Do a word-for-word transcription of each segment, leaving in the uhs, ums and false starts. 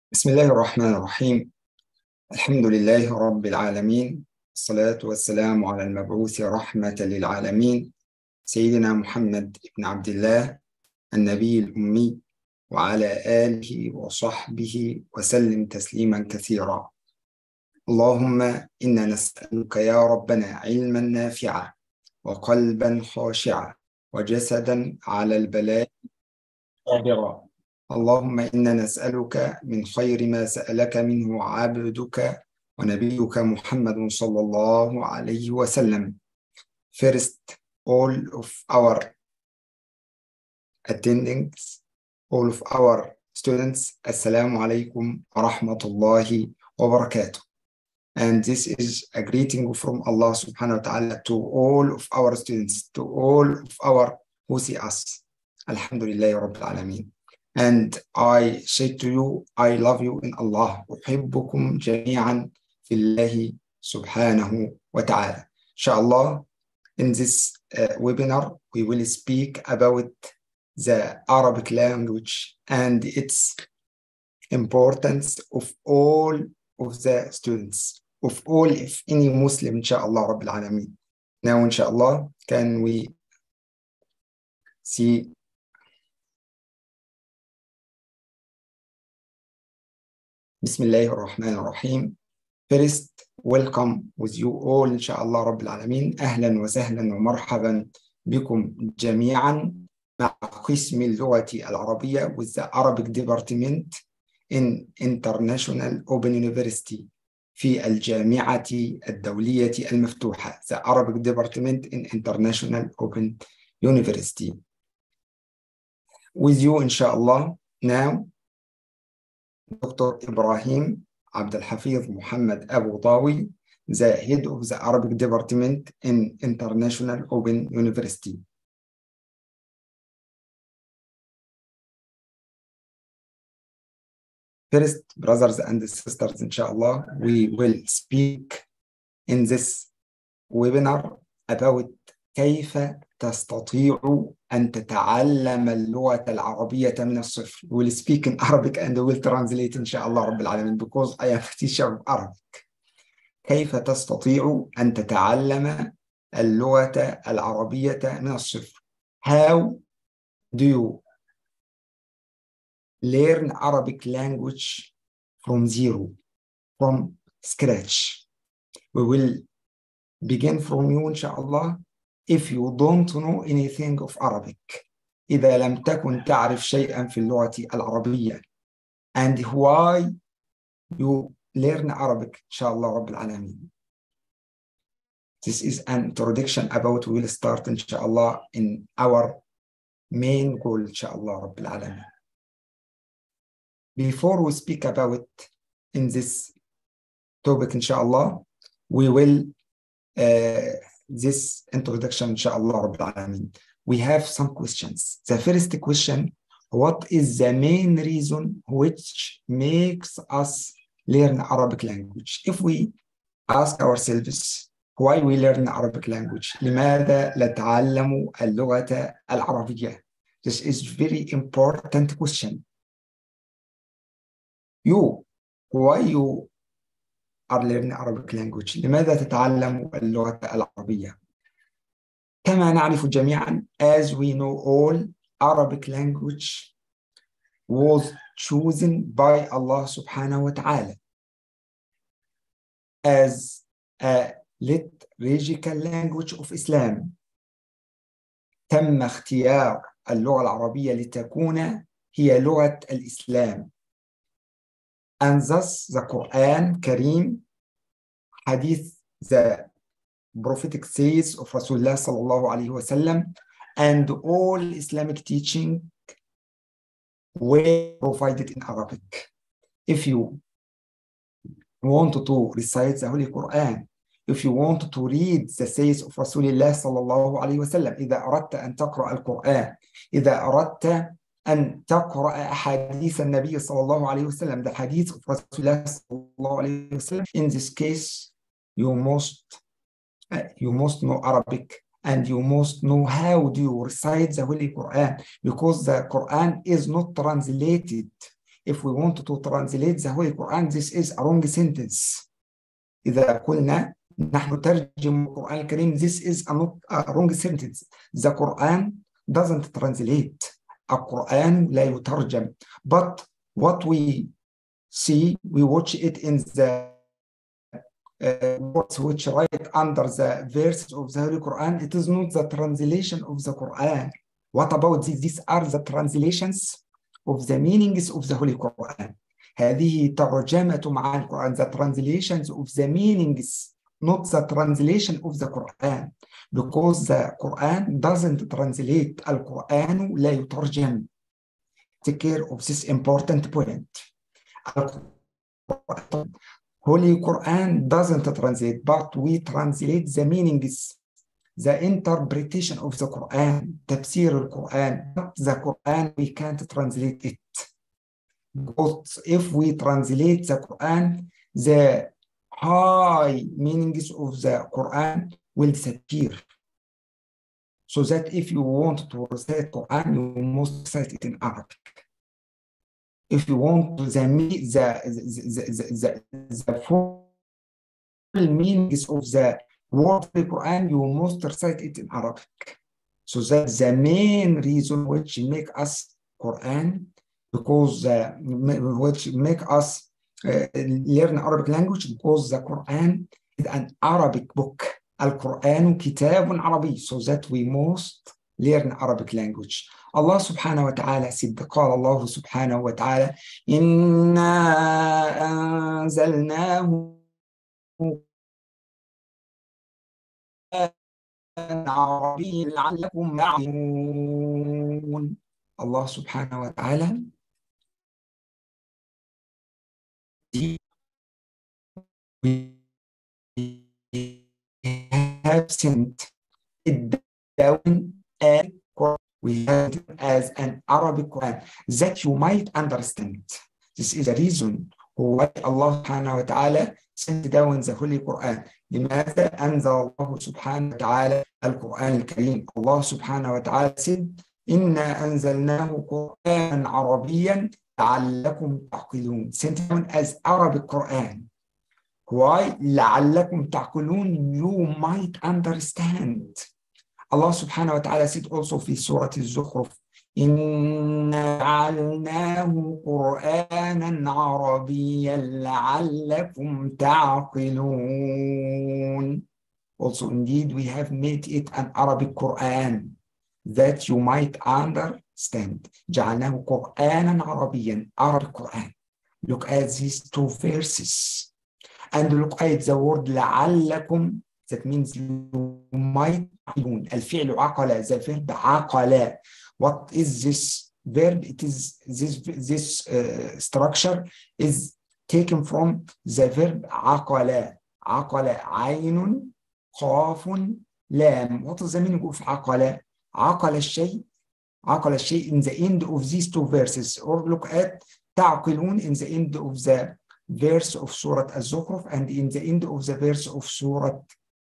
بسم الله الرحمن الرحيم. الحمد لله رب العالمين، الصلاة والسلام على المبعوث رحمة للعالمين سيدنا محمد بن عبد الله النبي الأمي، وعلى آله وصحبه وسلم تسليما كثيرا. اللهم إنا نسألك يا ربنا علما نافعا وقلبا خاشعا وجسدا على البلاء قادرا. اللهم إنا نسألك من خير ما سألك منه عبدك ونبيك محمد صلى الله عليه وسلم. First, all of our attendings, all of our students, Assalamu alaikum wa rahmatullahi wa barakatuh. And this is a greeting from Allah subhanahu wa ta'ala to all of our students, to all of our who see us. Alhamdulillah Rabbil Alameen. And I say to you, I love you in Allah. أحبكم جميعا في الله سبحانه وتعالى. Inshallah, in this uh, webinar, we will speak about the Arabic language and its importance of all of the students, of all, if any Muslim, inshallah, Rabbil Alameen. Now, inshallah, can we see? Bismillah ar-Rahman ar-Rahim. First, welcome with you all, inshallah, Rabbil Alameen. أهلا وسهلا ومرحبا بكم جميعا مع قسم اللغة العربية with the Arabic Department in International Open University في الجامعة الدولية المفتوحة, the Arabic Department in International Open University. With you, inshallah, now, Doctor Ibrahim Abdul Hafiz Muhammad Abu Tawi, the head of the Arabic Department in International Open University. First, brothers and sisters, inshallah, we will speak in this webinar about كيف تستطيع أن تتعلم اللغة العربية من الصفر. We will speak in Arabic and we will translate inshallah رب العالمين because I am a teacher of Arabic. كيف تستطيع أن تتعلم اللغة العربية من الصفر. How do you learn Arabic language from zero, from scratch? We will begin from you inshallah. If you don't know anything of Arabic, إذا لم تكن تعرف شيئا في اللغة العربية, and why you learn Arabic, inshallah Rabbil Alameen. This is an introduction about, we will start inshallah in our main goal, inshallah Rabbil Alameen. Before we speak about in this topic, inshallah, we will uh, this introduction, inshallah Rabbil Alameen. We have some questions. The first question, what is the main reason which makes us learn Arabic language? If we ask ourselves why we learn Arabic language, لماذا نتعلم اللغة العربية? This is very important question. You, why you are learning Arabic language? لماذا تتعلم اللغة العربية؟ كما نعرف جميعا, as we know all, Arabic language was chosen by Allah subhanahu wa ta'ala as a liturgical language of Islam. تم اختيار اللغة العربية لتكون هي لغة الإسلام. And thus the Quran Kareem, Hadith, the prophetic sayings of Rasulullah sallallahu alaihi wasallam, and all Islamic teaching were provided in Arabic. If you want to recite the Holy Quran, if you want to read the sayings of Rasulullah sallallahu alaihi wasallam, إذا أردت أن تقرأ القرآن, إذا أردت أن تقرأ أحاديث النبي صلى الله عليه وسلم, the hadith of Rasulullah صلى الله عليه وسلم, in this case, you must, uh, you must know Arabic and you must know how do you recite the Holy Quran, because the Quran is not translated. if we want to translate the Holy Quran, this is a wrong sentence. إذا قلنا نحن نترجم القرآن الكريم, this is a, not, a wrong sentence. The Quran doesn't translate. القرآن لا يترجم. But what we see, we watch it in the uh, words which write under the verses of the Holy Quran. It is not the translation of the Quran. What about these? These are the translations of the meanings of the Holy Quran. هذه ترجمة معاني القرآن, the translations of the meanings, not the translation of the Quran, because the Quran doesn't translate. القرآن لا يترجم. Take care of this important point. Holy Quran doesn't translate, but we translate the meanings, the interpretation of the Quran, تفسير القرآن. But the Quran, we can't translate it. Because if we translate the Quran, the high meanings of the Quran will disappear. So that if you want to recite Quran, you must recite it in Arabic. If you want the the the the, the, the full meanings of the word of the Quran, you must recite it in Arabic. So that's the main reason which make us Quran, because uh, which make us uh, learn Arabic language, because the Quran is an Arabic book. Al-Quran kitabun Arabi, so that we must learn Arabic language. Allah subhanahu wa ta'ala said, قال الله سبحانه وتعالى إنا أنزلناه عربي لعلكم تعقلون. Allah subhanahu wa ta'ala we have sent it down and we have it as an Arabic Quran that you might understand. This is the reason why Allah subhanahu wa ta'ala sent down the Holy Quran. لماذا أنزل الله سبحانه وتعالى القرآن الكريم؟ Allah subhanahu wa ta'ala said إنا أنزلناه قرآنا عربيا لعلكم تعقلون. Sent down as Arabic Quran. Why? لعلكم تعقلون, you might understand. Allah subhanahu wa ta'ala said also في سورة الزخرف إنا جعلناه قرآنا عربيا لعلكم تعقلون. Also indeed we have made it an Arabic Quran that you might understand. جعلناه قرآنا عربيا, Arabic Quran. Look at these two verses and look at the word لعلكم, that means you might. الفعل عقل, the verb عقل. What is this verb? It is this this uh, structure is taken from the verb عقل. عقل عين قاف لام. What is the meaning of عقل? عقل الشيء, عقل الشيء in the end of these two verses. Or look at تعقلون in the end of the verse of Surah Al-Zukhruf and in the end of the verse of Surah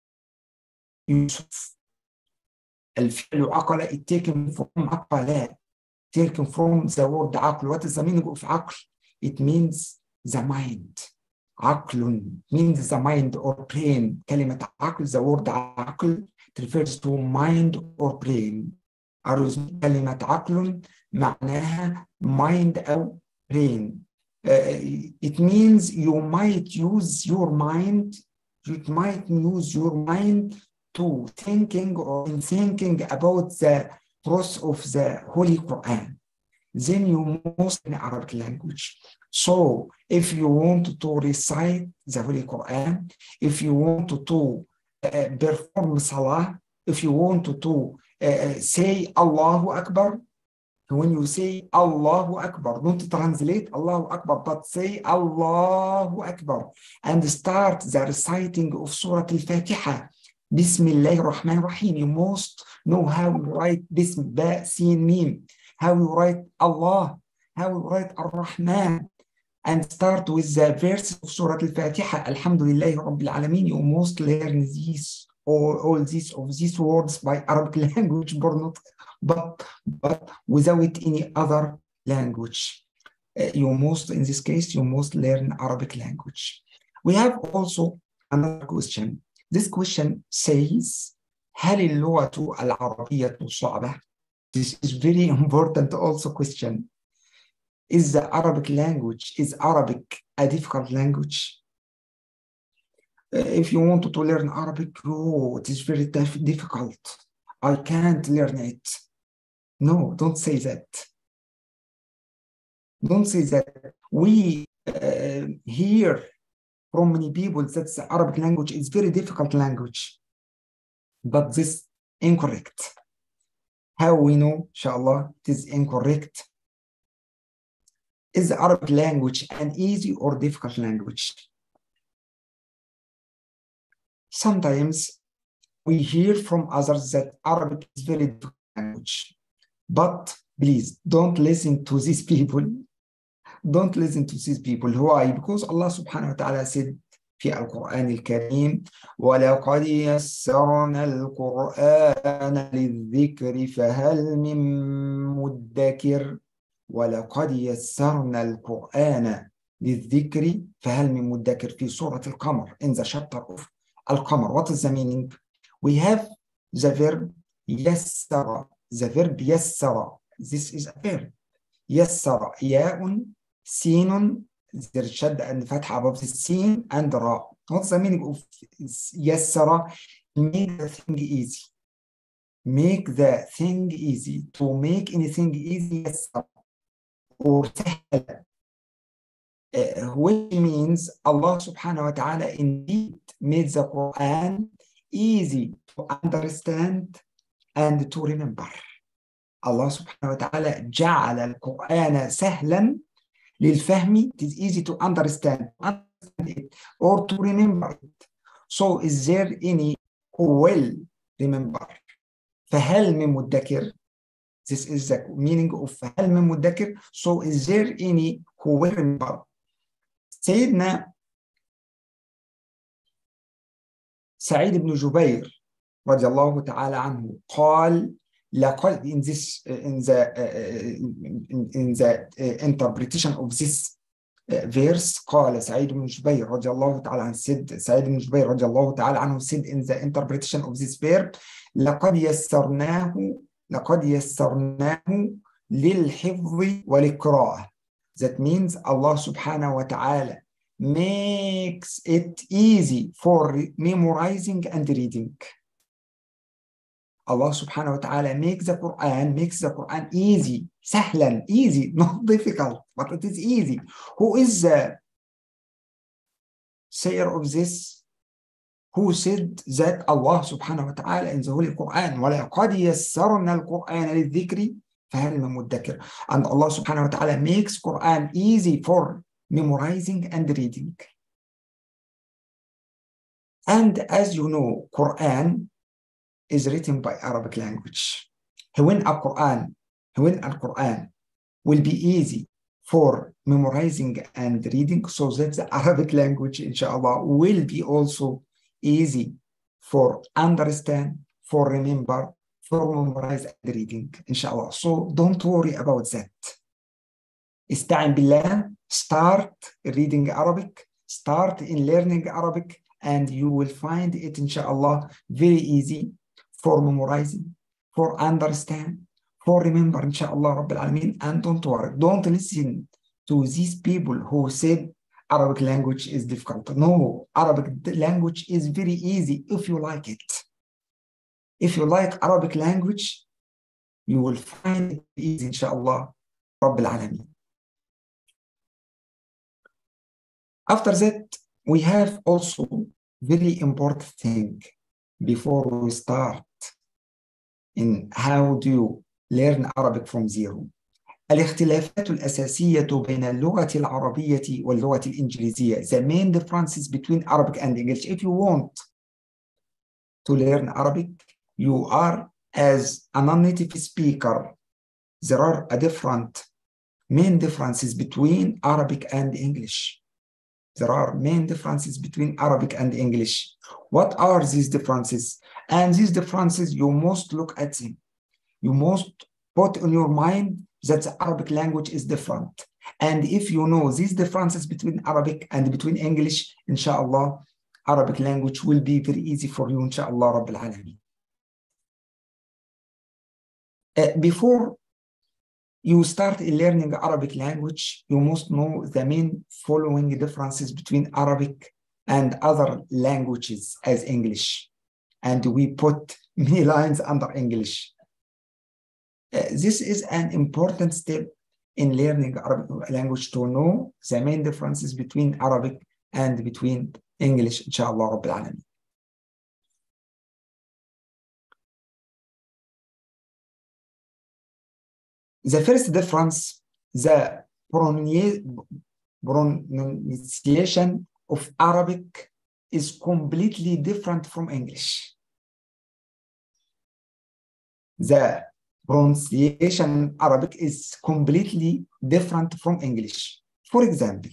Yusuf. الفعل عقل is taken from عقل, taken from the word عقل. What is the meaning of عقل? It means the mind. عقل means the mind or brain. كلمة عقل, the word عقل, it refers to mind or brain. كلمة عقل معناها mind أو brain. Uh, it means you might use your mind, you might use your mind to thinking or in thinking about the process of the Holy Quran. Then you must in Arabic language. So if you want to recite the Holy Quran, if you want to uh, perform Salah, if you want to uh, say Allahu Akbar, when you say Allahu Akbar, don't translate Allahu Akbar, but say Allahu Akbar and start the reciting of Surah Al-Fatiha. Bismillahir Rahmanir Rahim. You must know how you write Bism, Ba, Sin, Mim, how you write Allah, how you write Ar-Rahman, and start with the verse of Surah Al-Fatiha. Alhamdulillahi Rabbil Alameen. You must learn these all, all these of these words by Arabic language, but not but, but without any other language. uh, you must, in this case, you must learn Arabic language. We have also another question. This question says, هل اللغة العربية صعبة? This is very important also question. Is the Arabic language, is Arabic a difficult language? If you want to learn Arabic, oh, it is very difficult. I can't learn it. No, don't say that. Don't say that. We uh, hear from many people that the Arabic language is very difficult language. But this is incorrect. How we know, inshallah, it is incorrect. Is the Arabic language an easy or difficult language? Sometimes we hear from others that Arabic is very difficult language. But please don't listen to these people. Don't listen to these people. Why? Because Allah subhanahu wa ta'ala said في القرآن الكريم وَلَقَدْ يَسَّرْنَا الْقُرْآنَ لِلذِّكْرِ فَهَلْ مِن مُدَّكِرٍ وَلَقَدْ يَسَّرْنَا الْقُرْآنَ لِلذِّكْرِ فَهَلْ مِن مُدَّكِرٍ في سورة القمر, in the chapter of القمر. What is the meaning? We have the verb يَسَّرَ, the verb يَسَّرَ. This is a verb. يَسَّرَ, ياء سين, there is shadda and fatha above the sin and ra. What's the meaning of yassara? Make the thing easy. Make the thing easy. To make anything easy, yassara. Or sahla. Uh, which means Allah subhanahu wa ta'ala indeed made the Quran easy to understand and to remember. Allah subhanahu wa ta'ala جعل القرآن سهلا للفهم. It is easy to understand, understand it or to remember it. So is there any who will remember? فهل من مدكر? This is the meaning of فهل من مدكر. So is there any who will remember? سيدنا سعيد بن جبير رضي الله تعالى عنه قال لقد in this uh, in the uh, in, in the uh, interpretation of this uh, verse قال سعيد بن جبير رضي الله تعالى عنه said سعيد بن جبير رضي الله تعالى عنه said in the interpretation of this verb لقد يسرناه لقد يسرناه للحفظ والقراءة. That means Allah subhanahu wa ta'ala makes it easy for memorizing and reading. Allah subhanahu wa ta'ala makes the Quran, makes the Quran easy, sahlan, easy, not difficult, but it is easy. Who is the sayer of this? Who said that? Allah subhanahu wa ta'ala in the Holy Quran, وَلَقَدْ يَسَّرْنَا الْقُرْآنَ لِلذِّكْرِ فَهَلْ مِن مُدَّكِرٍ. And Allah subhanahu wa ta'ala makes Quran easy for memorizing and reading. And as you know, Quran is written by Arabic language. When a Quran, when a Quran will be easy for memorizing and reading, so that the Arabic language, inshallah, will be also easy for understand, for remember, for memorize and reading, inshallah. So don't worry about that. استعن بالله, start reading Arabic, start in learning Arabic, and you will find it, inshallah, very easy for memorizing, for understand, for remember, inshallah, Rabbil Alameen. And don't worry, don't listen to these people who said Arabic language is difficult. No, Arabic language is very easy if you like it. If you like Arabic language, you will find it easy, inshallah, Rabbil Alameen. After that, we have also very important thing before we start in how do you learn Arabic from zero. الاختلافات الأساسية بين اللغة العربية واللغة الإنجليزية. The main differences between Arabic and English. If you want to learn Arabic, you are as a non-native speaker. There are a different main differences between Arabic and English. There are main differences between Arabic and English. What are these differences? And these differences, you must look at them. You must put in your mind that the Arabic language is different. And if you know these differences between Arabic and between English, inshallah, Arabic language will be very easy for you, inshallah, Rabbil Alameen. Uh, before you start learning Arabic language, you must know the main following differences between Arabic and other languages as English. And we put many lines under English. Uh, this is an important step in learning Arabic language, to know the main differences between Arabic and between English, inshallah, Rabbil Alameen. The first difference, the pronunciation of Arabic is completely different from English. The pronunciation in Arabic is completely different from English. For example,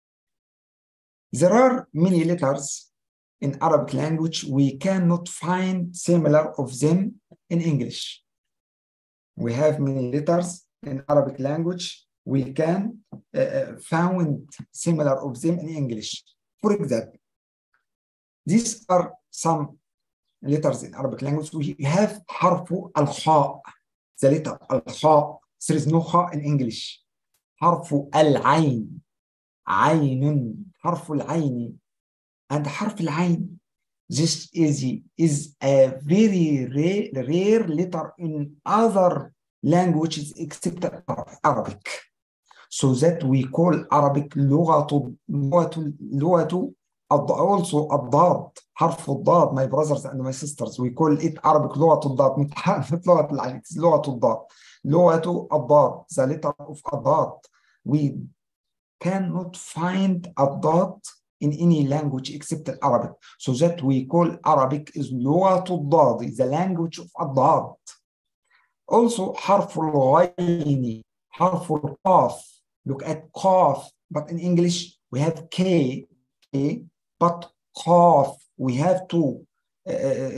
there are many letters in Arabic language we cannot find similar of them in English. We have many letters in Arabic language we can uh, find similar of them in English. For example, these are some letters in Arabic language. We have harfu al-kha, the letter al-kha. There is no kha in English. Harfu al-ayn, aynun, harfu al-ayni, and harfu al-ayn. This is, is a very rare, rare letter in other languages except Arabic. So that we call Arabic لغة لغة لغة also الضاد, حرف الضاد, my brothers and my sisters, we call it Arabic لغة الضاد, مش لغة العين, لغة الضاد, لغة الضاد, the letter of الضاد. We cannot find الضاد in any language except Arabic. So that we call Arabic is لغة الضاد, the language of الضاد. Also حرف الغين, حرف القاف. Look at qaf, but in English we have K, K, but qaf, we have two uh,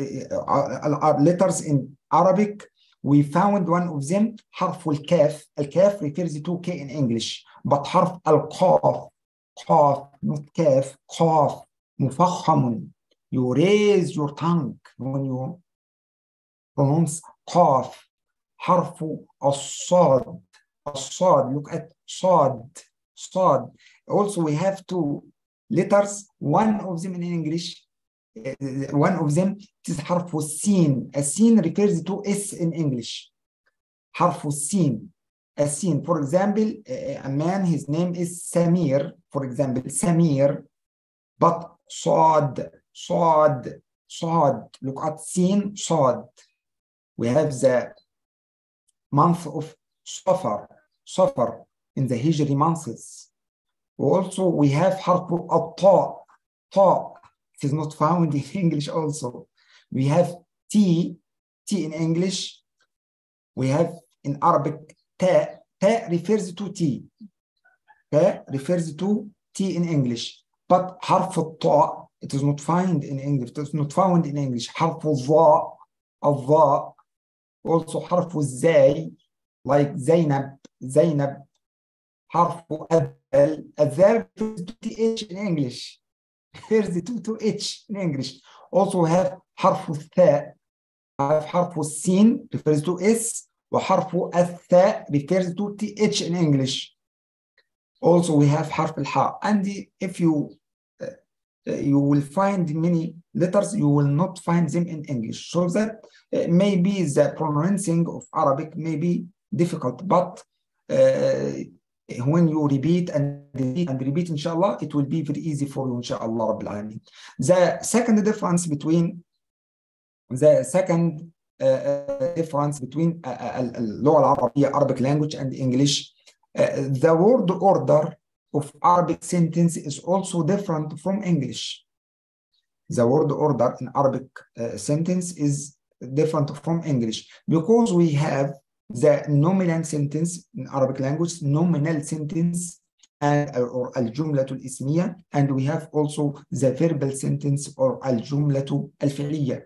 uh, letters in Arabic. We found one of them, حرف الكاف. الكاف refers to K in English, but حرف القاف, قاف, not كاف, قاف, مفخم. You raise your tongue when you pronounce قاف. حرف الصاد, الصاد, look at صاد, صاد. Also we have two letters, one of them in English, uh, one of them is حرف السين. السين refers to S in English. حرف السين, السين. For example, a man, his name is Samir, for example, Samir, but صاد, صاد, صاد. Look at سين, صاد. We have the month of Safar, Safar in the Hijri months. Also, we have harfu al-ta, ta. It is not found in English also. We have T, T in English. We have in Arabic ta, ta refers to T. Ta refers to T in English. But harfu al-ta, it is not found in English. It is not found in English. Harfu al-dha, al-dha. Also harfu al-zay, like Zainab, Zainab. Harfu al-dhal, al-dhal refers to H in English. Refers to, to H in English. Also we have harfu al-tha. have harfu al-sin refers to S, wa harfu al-tha refers to T H in English. Also we have harf al-ha. And if you uh, you will find many letters, you will not find them in English. So that uh, maybe the pronouncing of Arabic may be difficult, but uh, when you repeat and repeat and repeat, inshallah, it will be very easy for you, inshallah, Rabbil Alameen. The second difference between the second uh, difference between اللغة العربية, Arabic language, and English, uh, the word order of Arabic sentence is also different from English. The word order in Arabic uh, sentence is different from English because we have the nominal sentence in Arabic language, nominal sentence, and or al-jumlatu al-ismiyya, and we have also the verbal sentence or al-jumlatu al-fi'liyya.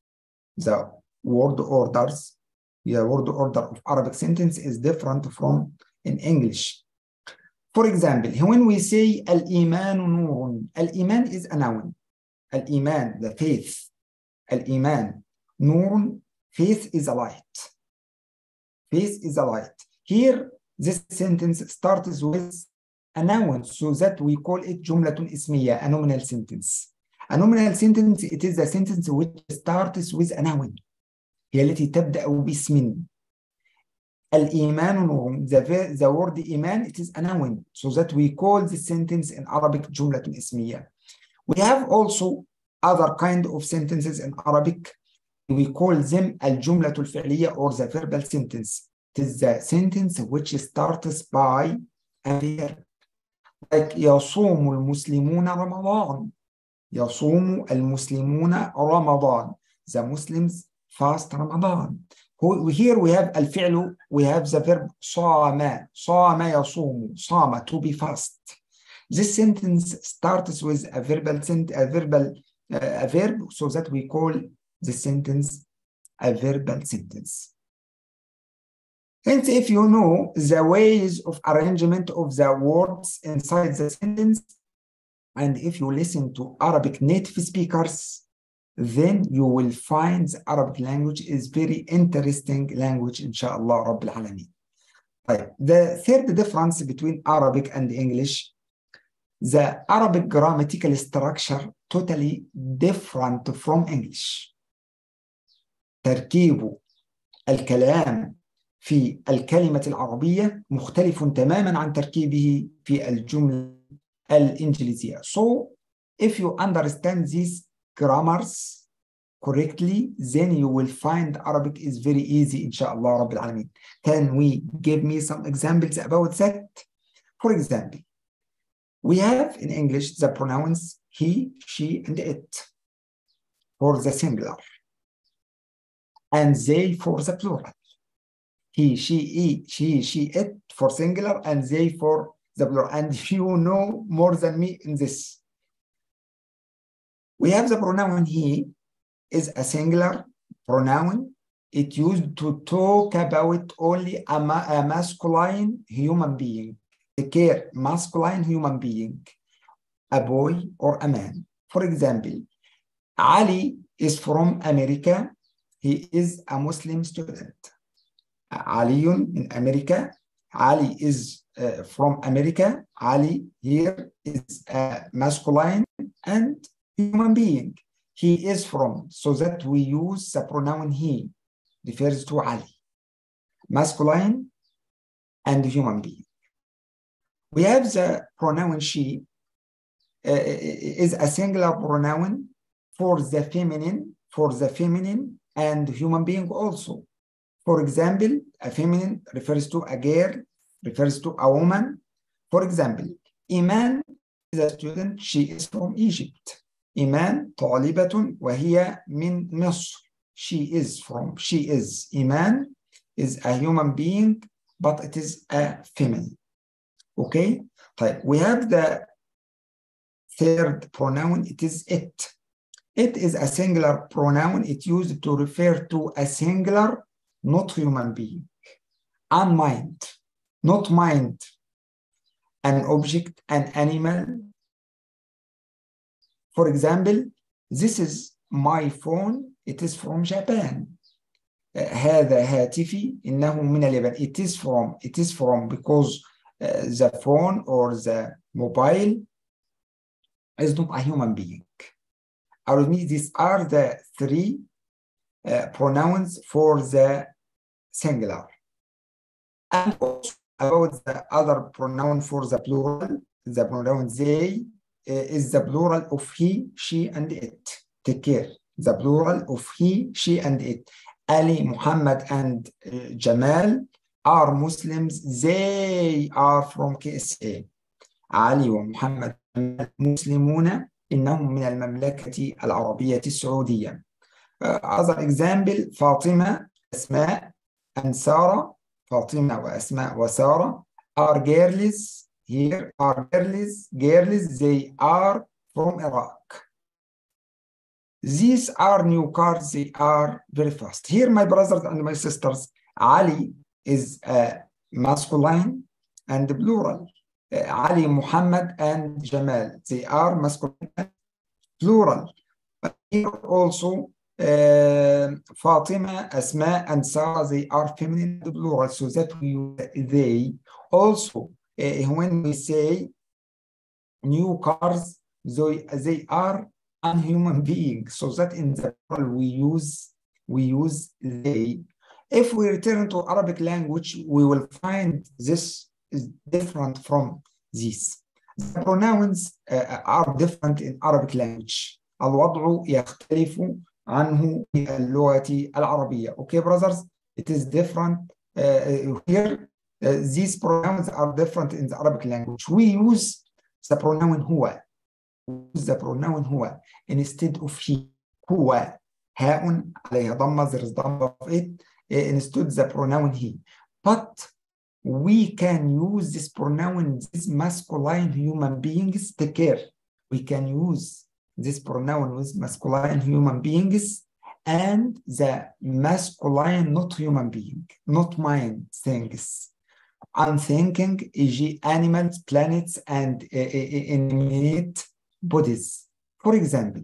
The word orders, the word order of Arabic sentence is different from in English. For example, when we say الإيمان نور, الإيمان is a noun. الإيمان, the faith. الإيمان نور, faith is a light. Faith is a light. Here, this sentence starts with a noun, so that we call it جملة اسمية, a nominal sentence. A nominal sentence, it is a sentence which starts with a noun. هي التي تبدأ باسم. الإيمان نور, the, the word إيمان, it is a noun, so that we call this sentence in Arabic جملة اسمية. We have also other kind of sentences in Arabic. We call them الجملة الفعلية or the verbal sentence. It is the sentence which starts by a verb. Like يصوم المسلمون رمضان. يصوم المسلمون رمضان. The Muslims fast Ramadan. Here we have الفعل, we have the verb صام. صام يصوم. صام, to be fast. This sentence starts with a verbal sent a verbal uh, a verb, so that we call the sentence a verbal sentence. Hence, if you know the ways of arrangement of the words inside the sentence, and if you listen to Arabic native speakers, then you will find the Arabic language is very interesting language, inshallah Rabbil Alameen. Right. The third difference between Arabic and English, the Arabic grammatical structure totally different from English. تركيب الكلام في الكلمة العربية مختلف تماما عن تركيبه في الجملة الإنجليزية. So, if you understand these grammars correctly, then you will find Arabic is very easy, inshallah Rabbil Alameen. Can we give me some examples about that? For example, we have in English the pronouns he, she, and it for the singular, and they for the plural. He, she, he, she, she, it for singular, and they for the plural. And you know more than me in this. We have the pronoun he is a singular pronoun. It used to talk about only a, ma a masculine human being. Take care, masculine human being, a boy or a man. For example, Ali is from America. He is a Muslim student. Ali in America. Ali is uh, from America. Ali here is a masculine and human being. He is from, so that we use the pronoun he, refers to Ali, masculine and human being. We have the pronoun she, uh, is a singular pronoun for the feminine, for the feminine and human being also. For example, a feminine refers to a girl, refers to a woman. For example, Iman is a student, she is from Egypt. Iman طالبة وهي من مصر. She is from, she is. Iman is a human being, but it is a feminine. Okay? طيب, we have the third pronoun, it is it. It is a singular pronoun. It used to refer to a singular, not human being. Unmind, not mind. An object, an animal. For example, this is my phone. It is from Japan. هذا هاتفي إنه من اليابان. It is from, it is from because uh, the phone or the mobile is not a human being. I mean, these are the three uh, pronouns for the singular. And also about the other pronoun for the plural, the pronoun they uh, is the plural of he, she, and it. Take care. The plural of he, she, and it. Ali, Muhammad, and uh, Jamal are Muslims. They are from K S A. Ali ومحمد مسلمون إنهم من المملكة العربية السعودية. Uh, other example, فاطمة, أسماء, and Sarah. فاطمة وأسماء وسارة are girls. Here are girls. Girls, they are from Iraq. These are new cars. They are very fast. Here, my brothers and my sisters, Ali is a masculine and plural. Ali, Muhammad, and Jamal. They are masculine plural. But here also uh, Fatima, Asma, and Sarah, they are feminine plural, so that we use they. Also, uh, when we say new cars, they, they are unhuman beings, so that in the plural we use we use they. If we return to Arabic language, we will find this is different from this. The pronouns uh, are different in Arabic language. الوضع يختلف عنه في اللغة العربية. Okay, brothers, it is different uh, here. Uh, these pronouns are different in the Arabic language. We use the pronoun هو. We use the pronoun هو instead of he. هو هاء عليها ضمة, there is ضمة of it, uh, instead the pronoun he. But we can use this pronoun, these masculine human beings. Take care. We can use this pronoun with masculine human beings and the masculine not human being, not mind things. I'm thinking, for example, animals, planets, and uh, inanimate bodies. For example,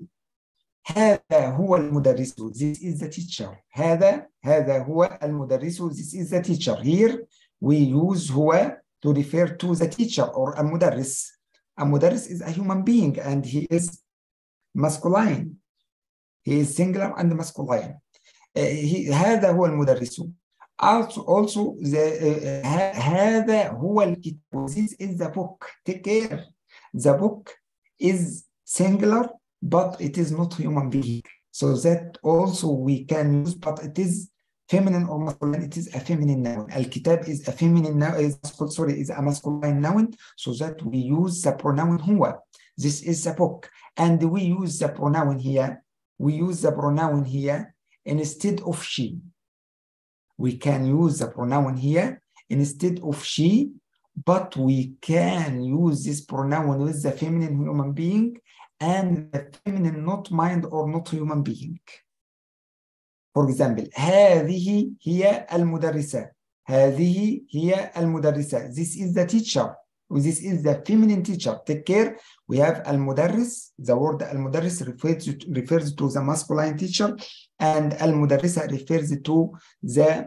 هذا هو المدرس. This is the teacher. هذا هذا هو المدرس. This is the teacher. Here we use هو to refer to the teacher or المدرس. A مدرس is a human being and he is masculine. He is singular and masculine. Uh, he, هذا هو المدرس. Also, also the, uh, هذا هو الكتاب. This is the book. Take care. The book is singular, but it is not human being. So that also we can use, but it is feminine or masculine. It is a feminine noun. الكتاب is a feminine noun. Is sorry, is a masculine noun. So that we use the pronoun هو. This is the book, and we use the pronoun here. We use the pronoun here instead of she. We can use the pronoun here instead of she, but we can use this pronoun with the feminine human being and the feminine not mind or not human being. For example, هذه هي المدرسة. هذه هي المدرسة. This is the teacher. This is the feminine teacher. Take care. We have المدرس. The word المدرس refers to, refers to the masculine teacher, and المدرسة refers to the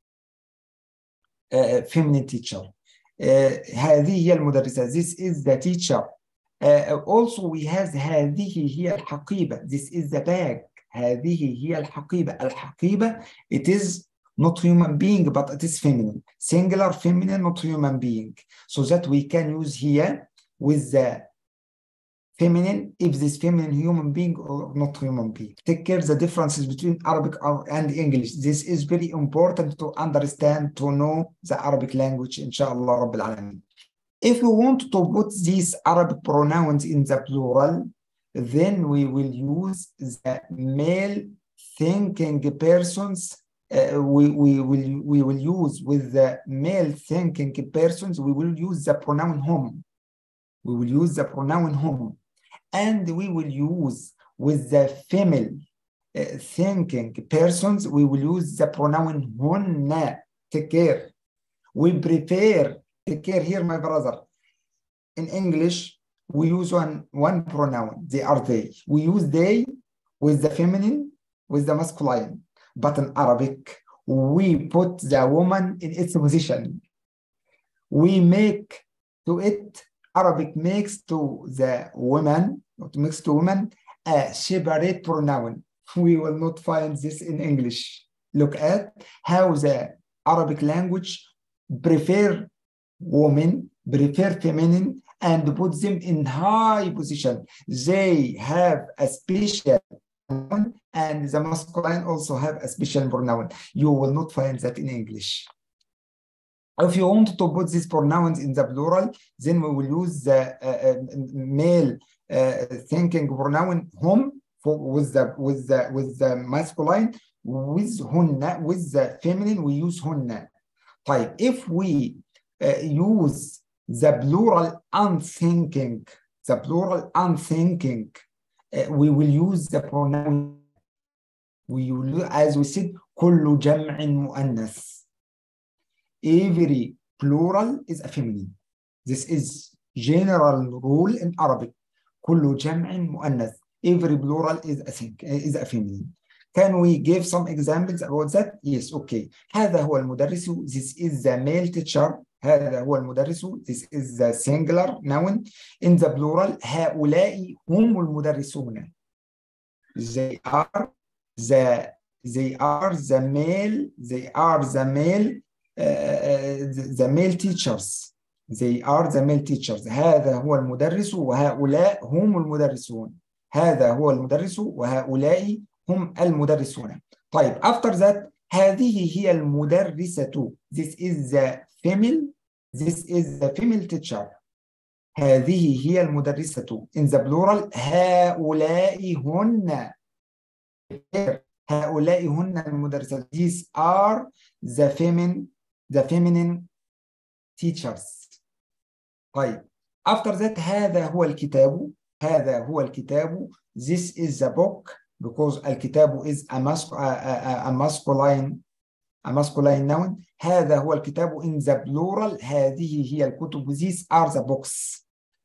uh, feminine teacher. Uh, هذه هي المدرسة. This is the teacher. Uh, also we have هذه هي الحقيبة. This is the bag. هذه هي الحقيبة. الحقيبة, it is not human being, but it is feminine. Singular, feminine, not human being. So that we can use here with the feminine, if this feminine human being or not human being. Take care the differences between Arabic and English. This is very important to understand, to know the Arabic language, inshallah Rabbil Alameen. If we want to put these Arabic pronouns in the plural, then we will use the male thinking persons. Uh, we, we, will, we will use with the male thinking persons, we will use the pronoun hum. We will use the pronoun hum. And we will use with the female uh, thinking persons, we will use the pronoun hunna. Take care. We prefer, take care here, my brother. In English, we use one, one pronoun. They are they. We use they with the feminine, with the masculine. But in Arabic, we put the woman in its position. We make to it, Arabic makes to the woman, not makes to woman, a separate pronoun. We will not find this in English. Look at how the Arabic language prefer women, prefer feminine, and put them in high position. They have a special pronoun, and the masculine also have a special pronoun. You will not find that in English. If you want to put these pronouns in the plural, then we will use the uh, uh, male uh, thinking pronoun hum for, with the with the with the masculine, with hunna, with the feminine we use hunna. Type. If we uh, use the plural unthinking, the plural unthinking, uh, we will use the pronoun. We will, as we said, كل جمع مؤنث. Every plural is a feminine. This is general rule in Arabic. كل جمع مؤنث. Every plural is a thing, is a feminine. Can we give some examples about that? Yes, okay. هذا هو المدرس. This is the male teacher. هذا هو المدرس. This is the singular noun. In the plural, هؤلاء هم المدرسون. They are the they are the male they are the male uh, the, the male teachers. They are the male teachers. هذا هو المدرس وهؤلاء هم المدرسون. هذا هو المدرس وهؤلاء هم المدرسون. طيب after that هذه هي المدرسة. This is the female. This is the female teacher. هذه هي المدرسة. In the plural هؤلاء هن. هؤلاء هن المدرسات. These are the feminine the feminine teachers. طيب after that هذا هو الكتاب. هذا هو الكتاب. This is the book because الكتاب is a, mas a, a, a masculine a masculine noun. هذا هو الكتاب. In the plural هذه هي الكتب. These are the books.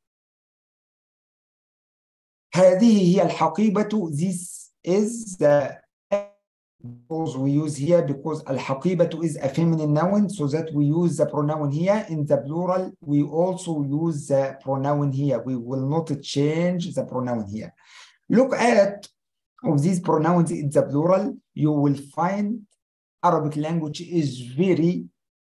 هذه هي الحقيبة. This is the because we use here because الحقيبة is a feminine noun, so that we use the pronoun here. In the plural we also use the pronoun here. We will not change the pronoun here. Look at of these pronouns in the plural. You will find Arabic language is very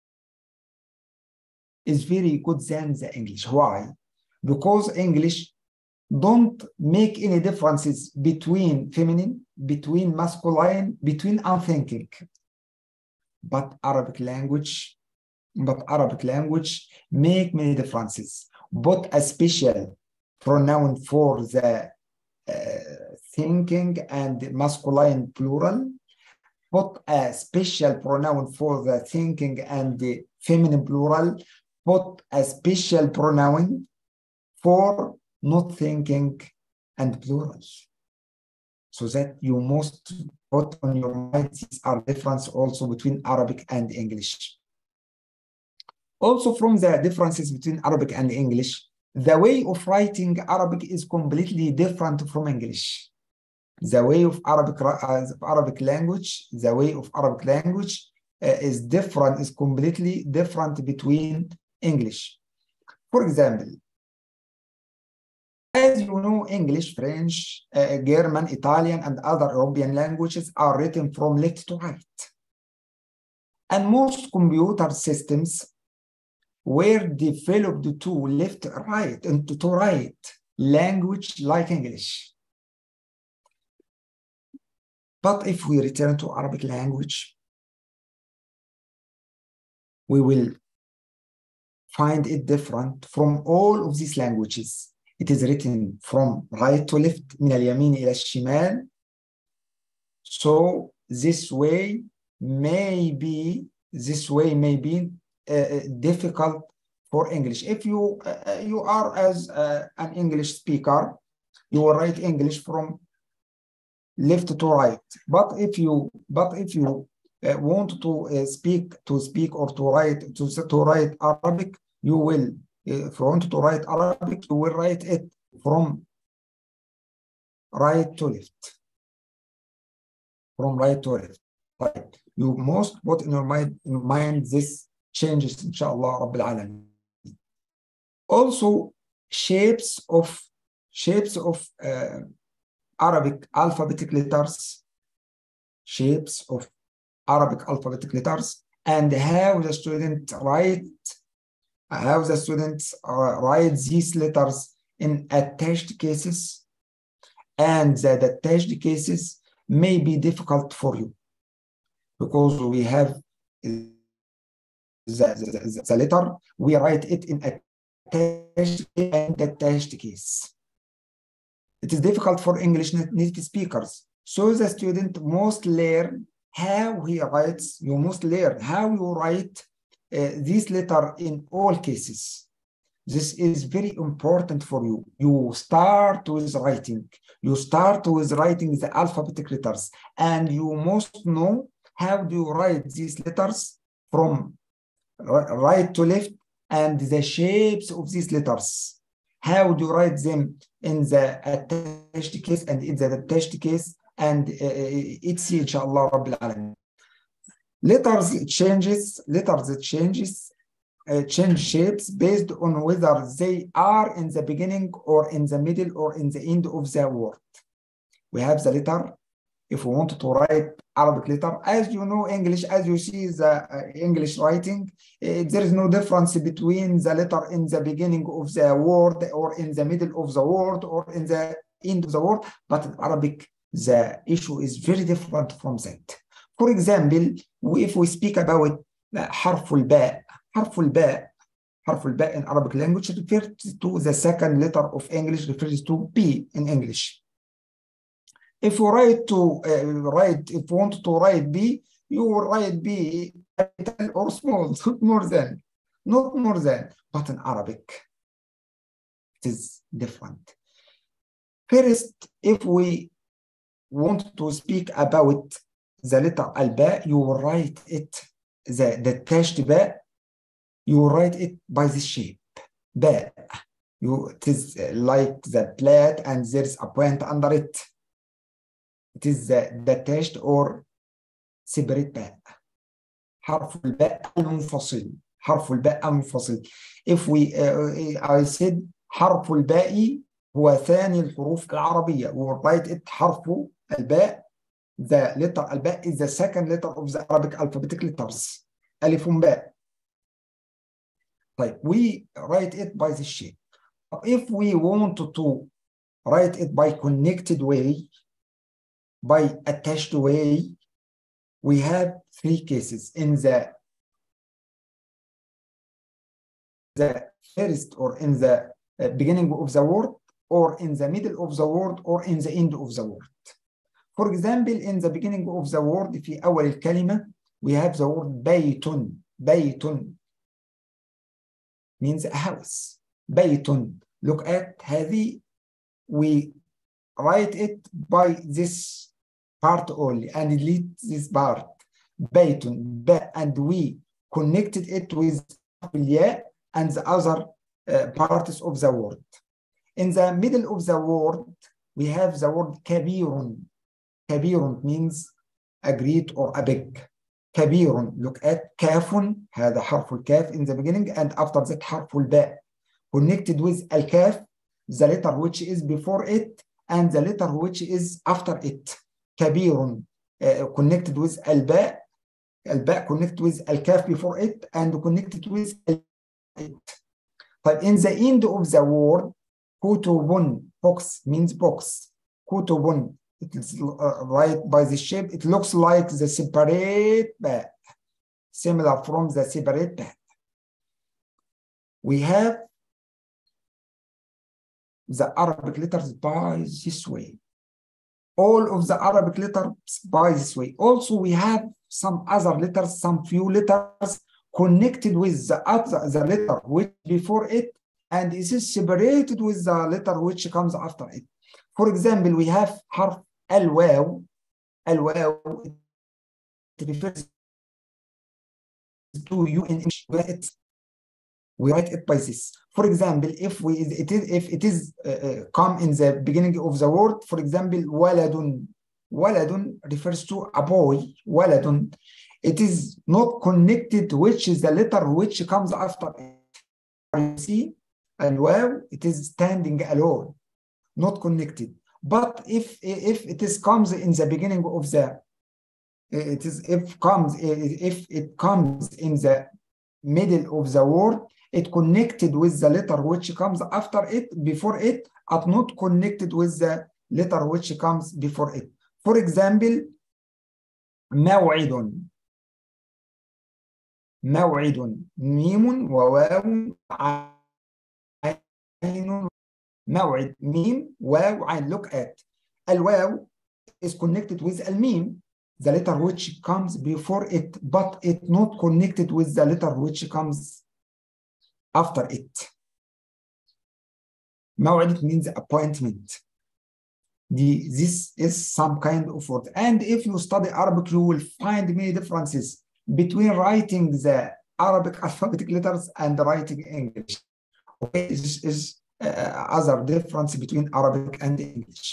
is very good than the English. Why? Because English don't make any differences between feminine, between masculine, between unthinking. But Arabic language, but Arabic language make many differences. Put a special pronoun for the uh, thinking and masculine plural. Put a special pronoun for the thinking and the feminine plural. Put a special pronoun for not thinking and plural, so that you must put on your mind these are differences also between Arabic and English. Also from the differences between Arabic and English, the way of writing Arabic is completely different from English. The way of Arabic, uh, Arabic language, the way of Arabic language uh, is different, is completely different between English. For example, as you know, English, French, uh, German, Italian, and other European languages are written from left to right. And most computer systems were developed to left, right, and to right language like English. But if we return to Arabic language, we will find it different from all of these languages. It is written from right to left, من اليمين إلى الشمال. So this way may be, this way may be uh, difficult for English. If you uh, you are as uh, an English speaker, you will write English from left to right. But if you but if you uh, want to uh, speak to speak or to write to to write Arabic, you will. If you want to write Arabic, you will write it from right to left. From right to left. Right. You must put in your mind, in mind this changes, inshallah, Rabbil Alamin. Also, shapes of shapes of uh, Arabic alphabetic letters, shapes of Arabic alphabetic letters, and how the student write. How the students uh, write these letters in attached cases, and the attached cases may be difficult for you because we have the, the, the letter, we write it in attached and attached case. It is difficult for English native speakers, so the student must learn how he writes. You must learn how you write Uh, this letter in all cases. This is very important for you. You start with writing. You start with writing the alphabetic letters, and you must know how do you write these letters from right to left and the shapes of these letters. How do you write them in the attached case and in the attached case and it's inshallah Rabbil Alamin. Letters changes, letters changes, uh, change shapes based on whether they are in the beginning or in the middle or in the end of the word. We have the letter. If we want to write Arabic letter, as you know English, as you see the uh, English writing, uh, there is no difference between the letter in the beginning of the word or in the middle of the word or in the end of the word, but in Arabic, the issue is very different from that. For example, if we speak about حرف الباء, حرف الباء, حرف الباء in Arabic language refers to the second letter of English, refers to B in English. If you write to uh, write, if you want to write B, you will write B capital or small, not more than, not more than. But in Arabic, it is different. First, if we want to speak about the letter al-ba, you will write it, the detached ba, you will write it by this shape, ba. You, it is like the plate and there is a point under it. It is the detached or separate باء. حرف الباء المنفصل. حرف الباء المنفصل. If we, uh, I said حرف الباء هو ثاني الحروف العربية. We will write it حرف الباء. The letter الباء is the second letter of the Arabic alphabetic letters. ألف باء. طيب, we write it by this shape. If we want to write it by connected way, by attached way, we have three cases. In the, the first or in the beginning of the word, or in the middle of the word, or in the end of the word. For example, in the beginning of the word, في أول الكلمة, we have the word بيت. بيت means a house. بيت. Look at هذه, we write it by this part only and delete this part. بيت, and we connected it with الياء and the other uh, parts of the word. In the middle of the word, we have the word كبير. كبير means a great or a big. كبير. Look at كاف, هذا حرف الكاف in the beginning, and after that حرف الباء. Connected with الكاف, the letter which is before it and the letter which is after it. كبير uh, connected with الباء. الباء connected with الكاف before it and connected with it. But in the end of the word, كتب, box means box. كتب, it is uh, right by the shape. It looks like the separate باء, similar from the separate باء. We have the Arabic letters by this way. All of the Arabic letters by this way. Also, we have some other letters, some few letters connected with the other, the letter which before it, and it is separated with the letter which comes after it. For example, we have حرف الواو. الواو, it refers to you in English. We write it by this. For example, if we it is if it is uh, come in the beginning of the word, for example, waladun. Waladun refers to a boy. Waladun. It is not connected, which is the letter which comes after it. You see, and wow, it is standing alone, not connected. But if if it is comes in the beginning of the, it is if comes if it comes in the middle of the word, it connected with the letter which comes after it, before it, but not connected with the letter which comes before it. For example, موعد. موعد. ميم وواو عين. موعد. ميم واو عين. Look at. الواو is connected with الميم, the letter which comes before it, but it not connected with the letter which comes after it. موعد means appointment. The, this is some kind of word. And if you study Arabic, you will find many differences between writing the Arabic alphabetic letters and writing English. Okay, this is uh, other difference between Arabic and English.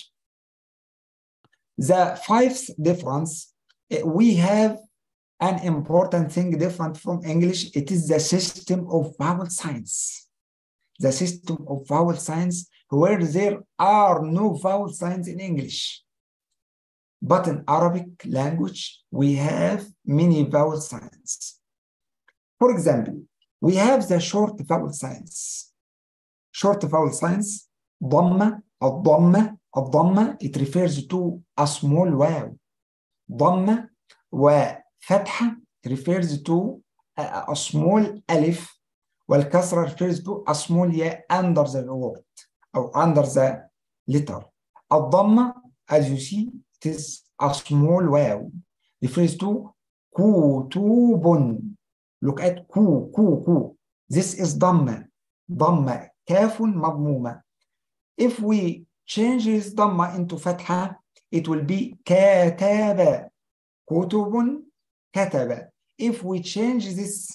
The fifth difference, we have an important thing different from English. It is the system of vowel signs. The system of vowel signs where there are no vowel signs in English. But in Arabic language, we have many vowel signs. For example, we have the short vowel signs. Short vowel signs, ضمة, الضمة, الضمة, it refers to a small wow. ضمة وفتحة refers to a, a small ألف, والكسرة refers to a small ياء under the word or under the letter. الضمة, as you see, it is a small wow, refers to كتب. Look at كو كو كو. This is ضمة. ضمة كاف مضمومة. If we change this ضمة into فتحة, it will be كتب. كتب كتب. If we change this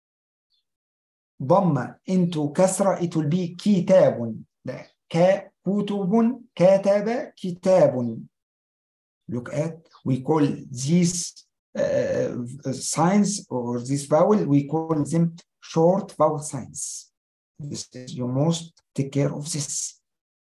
ضمة into كسرة, it will be كتاب. كتب كتب كتاب. Look at, we call these uh, signs or this vowel, we call them short vowel signs. This is, you must take care of this.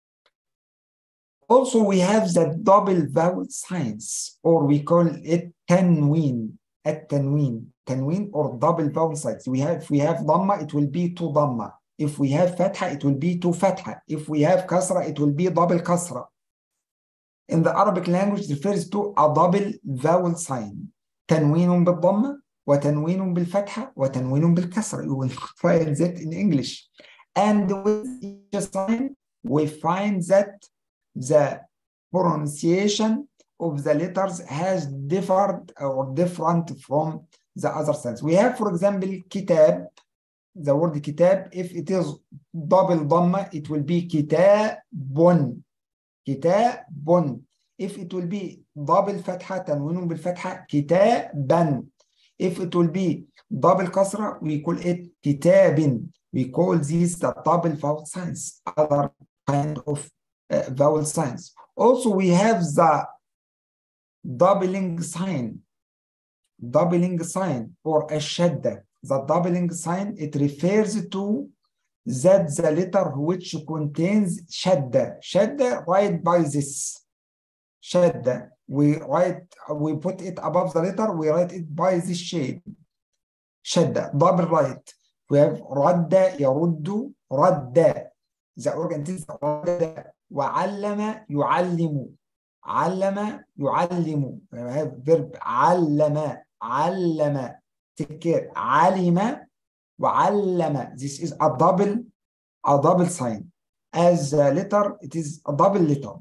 Also, we have the double vowel signs, or we call it tanween, at tanween, tanween or double vowel signs. We have, if we have dhamma, it will be two dhamma. If we have fatha, it will be two fatha. If we have kasra, it will be double kasra. In the Arabic language, it refers to a double vowel sign. تنوين بالضمة وتنوين بالفتحة وتنوين بالكسرة. You will find that in English. And with each sign, we find that the pronunciation of the letters has differed or different from the other signs. We have, for example, kitab. The word kitab, if it is double dhamma, it will be kitabun. كتاب. If it will be double فتحة تنوين بالفتحة كتابا. If it will be double كسرة, we call it كتاب. We call these the double vowel signs, other kind of uh, vowel signs. Also, we have the doubling sign. Doubling sign or a shadda. The doubling sign, it refers to that the letter which contains shadda. Shadda, write by this. Shadda. We write, we put it above the letter, we write it by this shape. Shadda, double right. We have radda, yaruddu, radda. The organ is radda. وعلم يعلم. علم يعلم. We have verb علم. علم. Take care. علم. وعلم. This is a double, a double sign. As a letter, it is a double letter.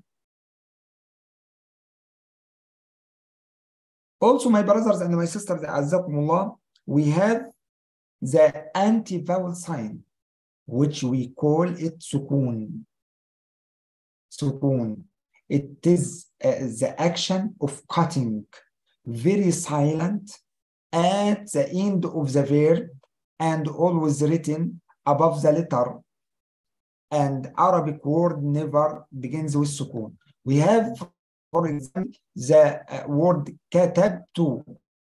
Also, my brothers and my sisters, Azzakumullah, we have the anti-vowel sign, which we call it sukun. Sukun. It is uh, the action of cutting, very silent, at the end of the verb, and always written above the letter. And Arabic word never begins with sukun. We have, for example, the uh, word katabtu.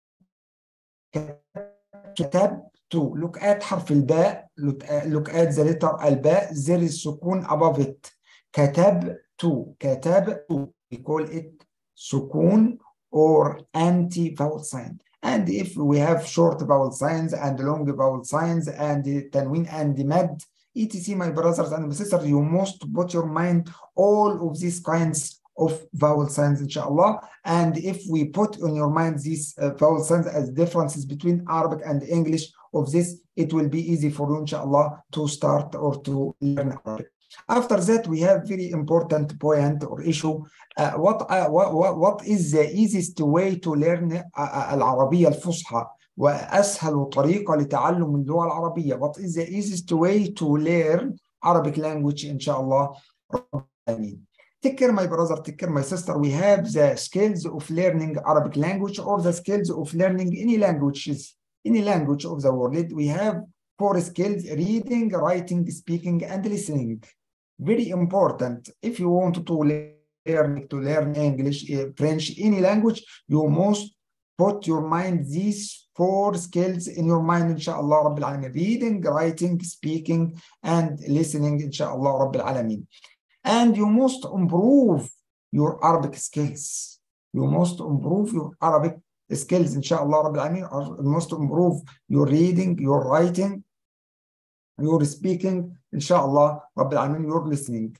Katabtu. Look at حرف الباء. Look at, look at the letter الباء. There is sukun above it. Katabtu. Katabtu. We call it sukun or anti-vowel sign. And if we have short vowel signs and long vowel signs and tanween and mad, et cetera, my brothers and my sisters, you must put your mind all of these kinds of vowel signs, inshallah. And if we put on your mind these uh, vowel signs as differences between Arabic and English of this, it will be easy for you, inshallah, to start or to learn Arabic. After that, we have very important point or issue. Uh, what, uh, what, what is the easiest way to learn uh, العربية الفصحى وأسهل طريقة لتعلم اللغة العربية? What is the easiest way to learn Arabic language, inshallah? Take care, my brother, take care, my sister. We have the skills of learning Arabic language or the skills of learning any languages. any language of the world, we have four skills: reading, writing, speaking, and listening. Very important. If you want to learn to learn English, French, any language, you must put your mind these four skills in your mind, inshallah Rabbil Alameen. Reading, writing, speaking, and listening, inshallah Rabbil Alameen. And you must improve your Arabic skills. You must improve your Arabic skills, inshallah Rabbil Alameen. You must improve your reading, your writing, your speaking, inshallah Rabbil Alameen, your listening.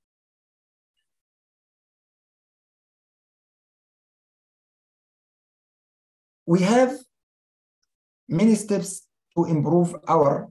We have many steps to improve our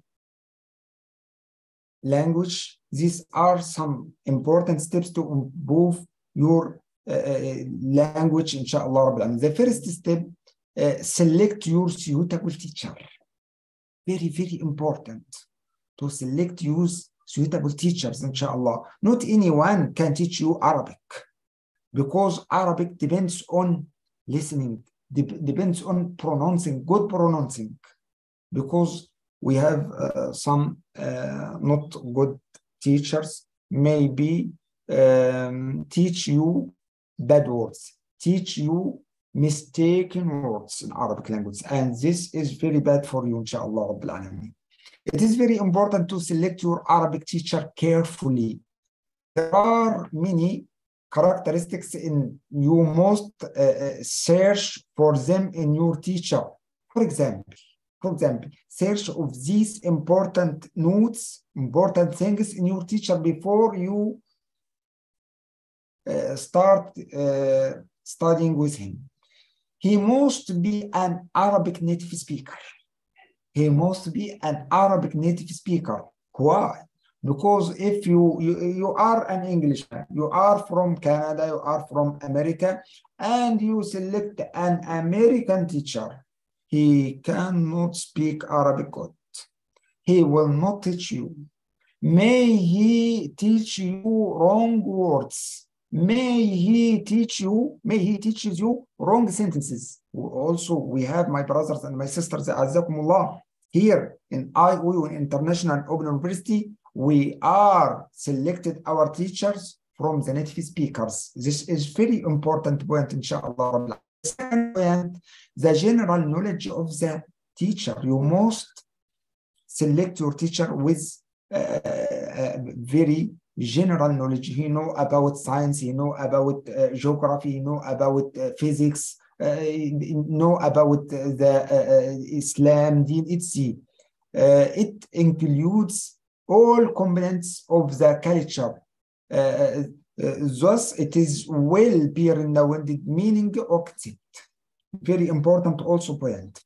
language. These are some important steps to improve your uh, language, inshallah Rabbil Alameen. The first step, uh, select your suitable teacher. Very, very important to select use suitable teachers, inshallah. Not anyone can teach you Arabic, because Arabic depends on listening, de depends on pronouncing, good pronouncing, because we have uh, some uh, not good teachers, maybe um, teach you bad words, teach you mistaken words in Arabic language, and this is very bad for you, inshallah Rabbil Alameen. It is very important to select your Arabic teacher carefully. There are many characteristics in you must uh, search for them in your teacher. For example, for example, search of these important notes, important things in your teacher before you uh, start uh, studying with him. He must be an Arabic native speaker. He must be an Arabic native speaker. Why? Because if you, you, you are an Englishman, you are from Canada, you are from America, and you select an American teacher, he cannot speak Arabic good. He will not teach you. May he teach you wrong words. May he teach you, may he teaches you wrong sentences. Also, we have, my brothers and my sisters, Azakumullah, here in I U International Open University, we are selected our teachers from the native speakers. This is very important point, inshallah. Second point, the general knowledge of the teacher. You must select your teacher with uh, uh, very general knowledge. He know about science, he know about uh, geography, he know about uh, physics, uh, know about the uh, Islam, Deen, et cetera. Uh, it includes all components of the culture. Uh, uh, thus, it is well bear-rounded meaning or concept. Very important also point.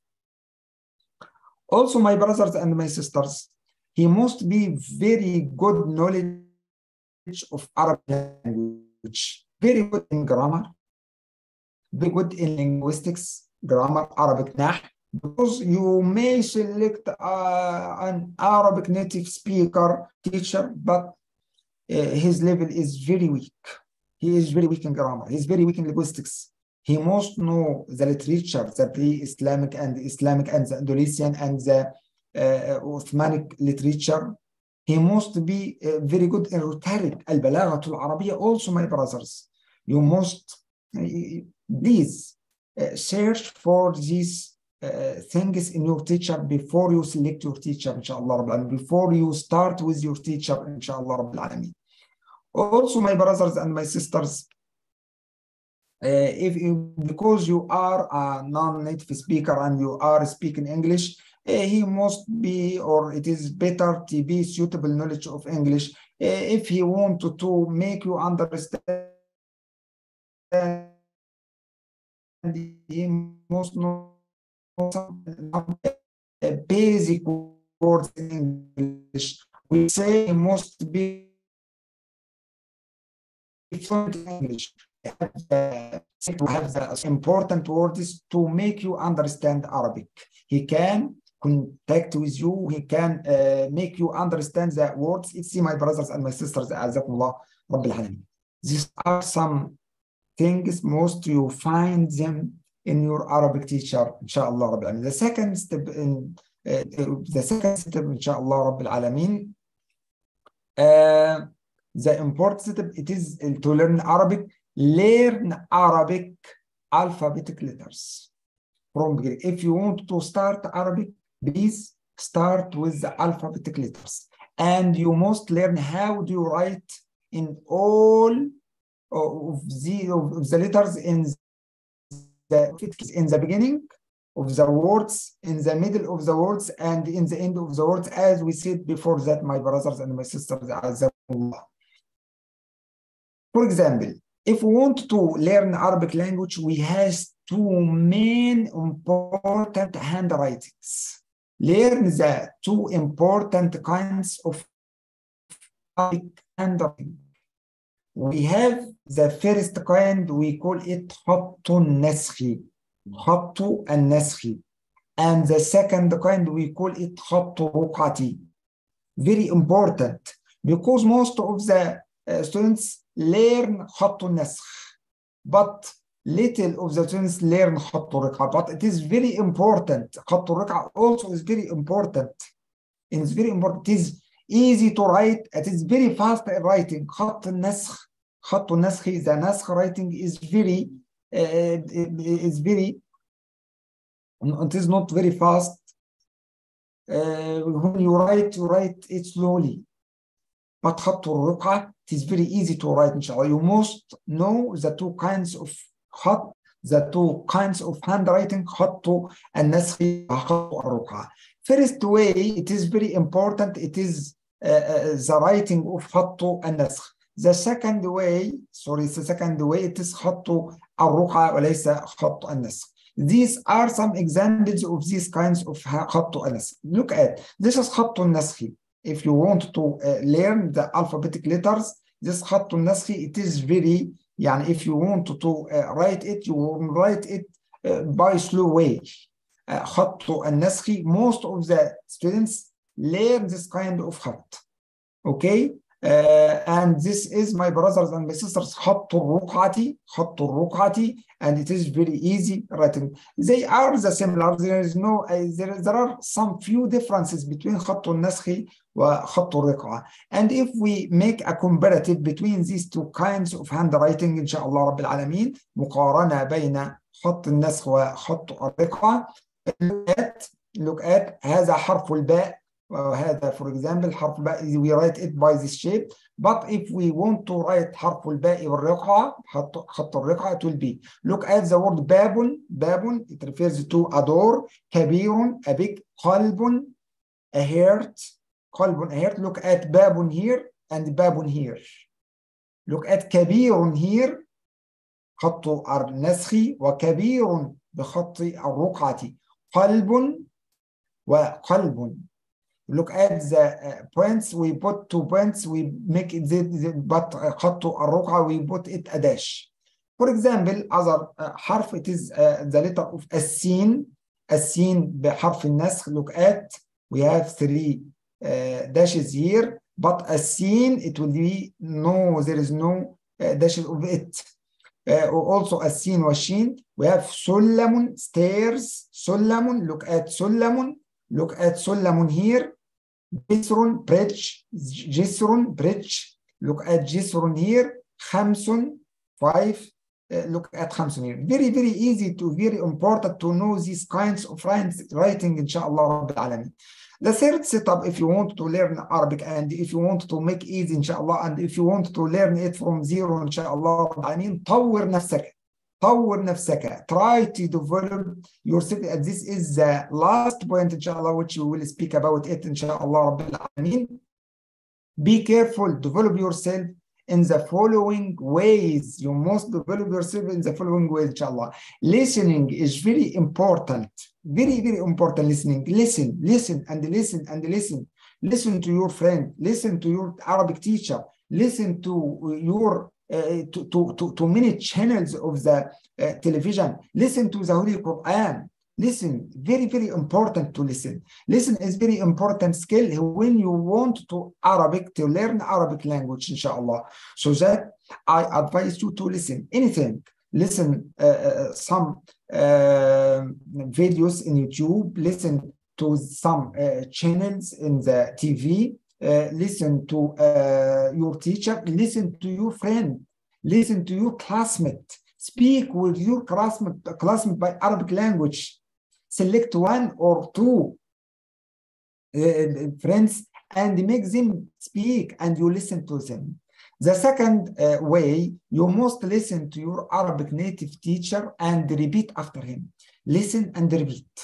Also, my brothers and my sisters, he must be very good knowledge of Arabic language, very good in grammar, very good in linguistics, grammar, Arabic nah, because you may select uh, an Arabic native speaker teacher, but uh, his level is very weak. He is very weak in grammar. He is very weak in linguistics. He must know the literature, the pre-Islamic and Islamic and the Indonesian and the uh, Uthmanic literature. He must be uh, very good in rhetoric, al-balagha al-Arabiyya. Also, my brothers, you must uh, please uh, search for these uh, things in your teacher before you select your teacher, inshallah, before you start with your teacher, inshallah. Also, my brothers and my sisters, uh, if you, because you are a non-native speaker and you are speaking English, uh, he must be, or it is better to be suitable knowledge of English. Uh, if he want to, to make you understand, he must know some basic words in English. We say he must be fluent in English. Uh, to have the important words to make you understand Arabic. He can contact with you, he can uh, make you understand the words. It's my brothers and my sisters, Azakumullah Rabbil Alameen. These are some things most you find them in your Arabic teacher inshallah رب العالمين. The second step in uh, the second step inshallah رب العالمين uh, the important step it is to learn Arabic. Learn Arabic alphabetic letters from beginning. If you want to start Arabic, please start with the alphabetic letters, and you must learn how do you write in all of the, of the letters in the in the beginning of the words, in the middle of the words, and in the end of the words, as we said before that, my brothers and my sisters. For example, if we want to learn Arabic language, we have two main important handwritings. Learn the two important kinds of Arabic handwriting. We have the first kind, we call it خط النسخي, خط النسخي. And the second kind, we call it خط رقعتي. Very important, because most of the uh, students learn خط النسخ, but little of the students learn خط الرقعة. But it is very important. خط الرقعة also is very important. It is very important. It is easy to write. It is very fast writing. خط النسخ, خط النسخ, the نسخ writing is very, uh, is very, it is not very fast. Uh, when you write, you write it slowly. But خط الرقعة, it is very easy to write, inshallah. You must know the two kinds of خط, the two kinds of handwriting, خط النسخ, خط الرقعة. First way, it is very important, it is uh, uh, the writing of خط النسخ. The second way, sorry, the second way, it is خط الرقعة وليس خط النسخ. These are some examples of these kinds of خط النسخ. Look at, this is خط النسخ. If you want to uh, learn the alphabetic letters, this خط النسخ, it is very, يعني if you want to uh, write it, you will write it uh, by slow way. Uh, خط النسخ, most of the students learn this kind of خط. Okay? Uh, and this is, my brothers and my sisters, خط الرقعة, خط الرقعة, and it is very easy writing. They are the similar. There is no, uh, there, there are some few differences between خط النسخ وخط الرقعة. And if we make a comparative between these two kinds of handwriting, إن شاء الله رب العالمين, مقارنة بين خط النسخ وخط الرقعة. Look at, look at هذا حرف الباء. وهذا for example حرف الباء, we write it by this shape. But if we want to write حرف الباء والرقعة, خط الرقعة, it will be, look at the word باب, باب, it refers to a door, كبير, a big, قلب, a heart, قلب, a heart. Look at باب here and باب here. Look at كبير here, خط النسخ, وكبير بخط الرقعة, قلب وقلب. Look at the uh, points, we put two points, we make it the, the, but uh, خط الرقعة, we put it a dash. For example, other uh, حرف, it is uh, the letter of السين, السين بحرف النسخ. Look at, we have three uh, dashes here, but السين, it will be, no, there is no uh, dashes of it. Uh, also السين والشين, we have سلم, stairs, سلم, look at سلم, look at سلم here, جسر, bridge, جسر, bridge, look at جسر here, خمس, five, uh, look at خمس here. Very, very easy to, very important to know these kinds of writing, inshallah رب العالمين. The third setup, if you want to learn Arabic and if you want to make easy, inshallah, and if you want to learn it from zero, inshallah رب العالمين, طور نفسك. طور نفسك. Try to develop yourself. This is the last point, inshallah, which we will speak about it, inshallah, رب العالمين. Be careful, develop yourself in the following ways. You must develop yourself in the following ways, inshallah. Listening is very important. Very, very important listening. Listen, listen, and listen, and listen. Listen to your friend. Listen to your Arabic teacher. Listen to your Uh, to, to, to, to many channels of the uh, television. Listen to the Holy Quran. Listen, very, very important to listen. Listen is very important skill when you want to Arabic, to learn Arabic language, inshallah. So that I advise you to listen. Anything. listen uh, uh, some uh, videos in YouTube, listen to some uh, channels in the T V, uh, listen to uh, your teacher, listen to your friend, listen to your classmate, speak with your classmate, classmate by Arabic language. Select one or two uh, friends and make them speak and you listen to them. The second uh, way, you must listen to your Arabic native teacher and repeat after him. Listen and repeat.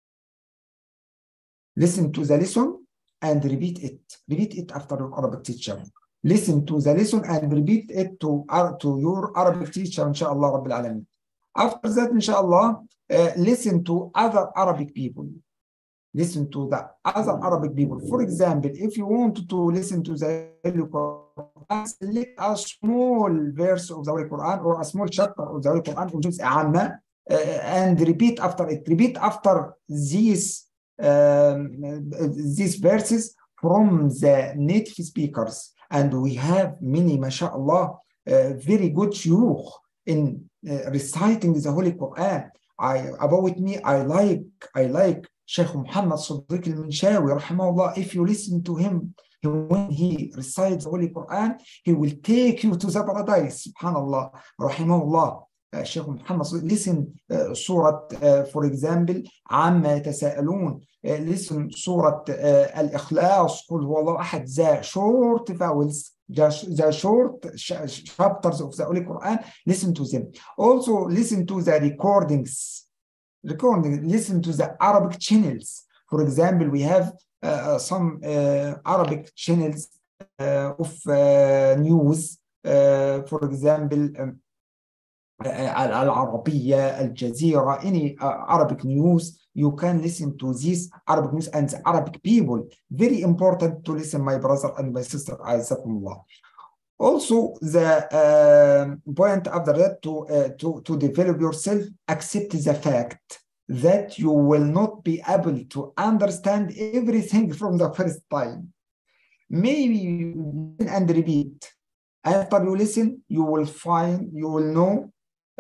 Listen to the lesson and repeat it. Repeat it after your Arabic teacher. Listen to the lesson and repeat it to, uh, to your Arabic teacher, inshallah Rabbil Alamin. After that, inshallah, uh, listen to other Arabic people. Listen to the other Arabic people. For example, if you want to listen to the Holy Quran, select a small verse of the Holy Quran or a small chapter of the Holy Quran or just Amma, uh, and repeat after it. Repeat after these, um, these verses from the native speakers. And we have many, mashallah, uh, very good shuyukh in uh, reciting the Holy Quran. I, about me, I like, I like Sheikh Muhammad Sadiq al-Minshawi, rahimahullah. If you listen to him, he, when he recites the Holy Quran, he will take you to the paradise. Subhanallah, rahimahullah. Uh, Sheikh Muhammad, listen uh, Surah, uh, for example, عما يتساءلون. Uh, listen Surah uh, Al-Ikhlas, قل هو الله أحد. The short vowels, the, the short chapters of the Holy Quran, listen to them. Also, listen to the recordings. Recording, listen to the Arabic channels. For example, we have uh, some uh, Arabic channels uh, of uh, news. Uh, for example, um, Al-Arabiya, Al-Jazeera, any uh, Arabic news. You can listen to these Arabic news and the Arabic people. Very important to listen, my brother and my sister. Azakumullah. Also, the uh, point after that, to, uh, to, to develop yourself, accept the fact that you will not be able to understand everything from the first time. Maybe you listen and repeat. After you listen, you will find, you will know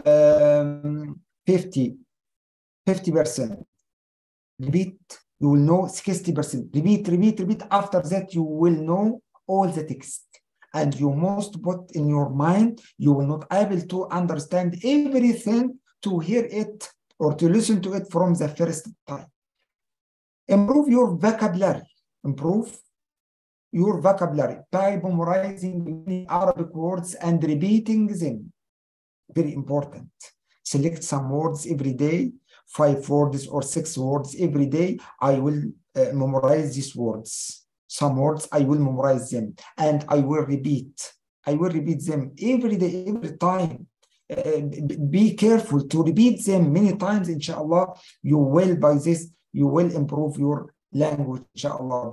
um, fifty percent. Repeat, you will know sixty percent. Repeat, repeat, repeat. After that, you will know all the text. And you must put in your mind, you will not able to understand everything to hear it or to listen to it from the first time. Improve your vocabulary. Improve your vocabulary by memorizing many Arabic words and repeating them. Very important. Select some words every day, five words or six words every day. I will uh, memorize these words. Some words, I will memorize them and I will repeat. I will repeat them every day, every time. Uh, be careful to repeat them many times, inshallah. You will, by this, you will improve your language, inshallah.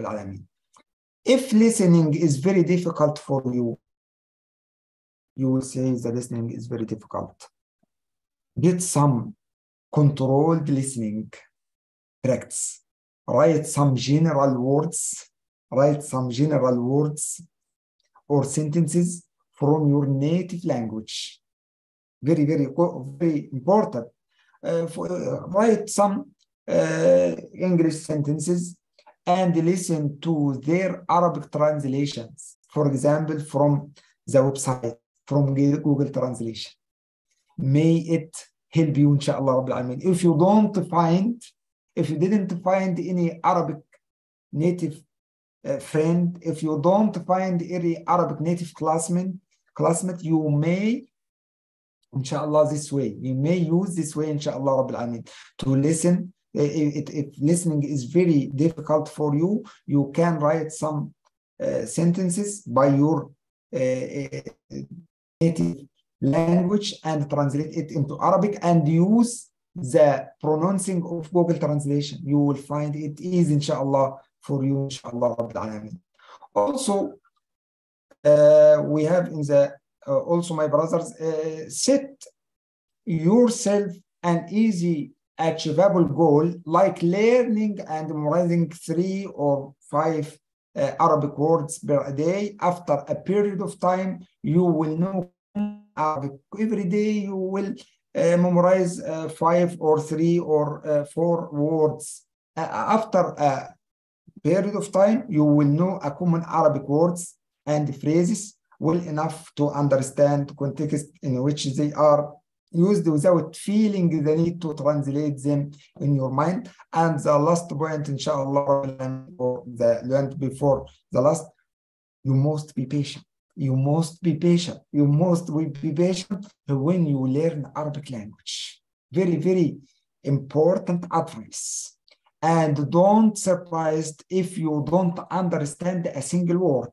If listening is very difficult for you, you will say the listening is very difficult. Get some controlled listening practice. Write some general words. Write some general words or sentences from your native language. Very, very, very important. Uh, for, uh, write some uh, English sentences and listen to their Arabic translations. For example, from the website, from Google Translation. May it help you, inshallah Rabbil Alameen. If you don't find, if you didn't find any Arabic native uh, friend, if you don't find any Arabic native classmate, classmate, you may, inshallah, this way, you may use this way, inshallah Rabbil Alameen, to listen. If, if listening is very difficult for you, you can write some uh, sentences by your uh, native language and translate it into Arabic and use the pronouncing of Google Translation. You will find it easy, inshallah, for you, inshallah. Also, uh, we have in the, uh, also my brothers, uh, set yourself an easy achievable goal, like learning and memorizing three or five uh, Arabic words per day. After a period of time, you will know Arabic. Every day you will uh, memorize uh, five or three or uh, four words. Uh, after a period of time, you will know a common Arabic words and phrases well enough to understand context in which they are used without feeling the need to translate them in your mind. And the last point, inshallah, or the learned before the last, you must be patient. You must be patient. You must be patient when you learn Arabic language. Very, very important advice. And don't surprised if you don't understand a single word,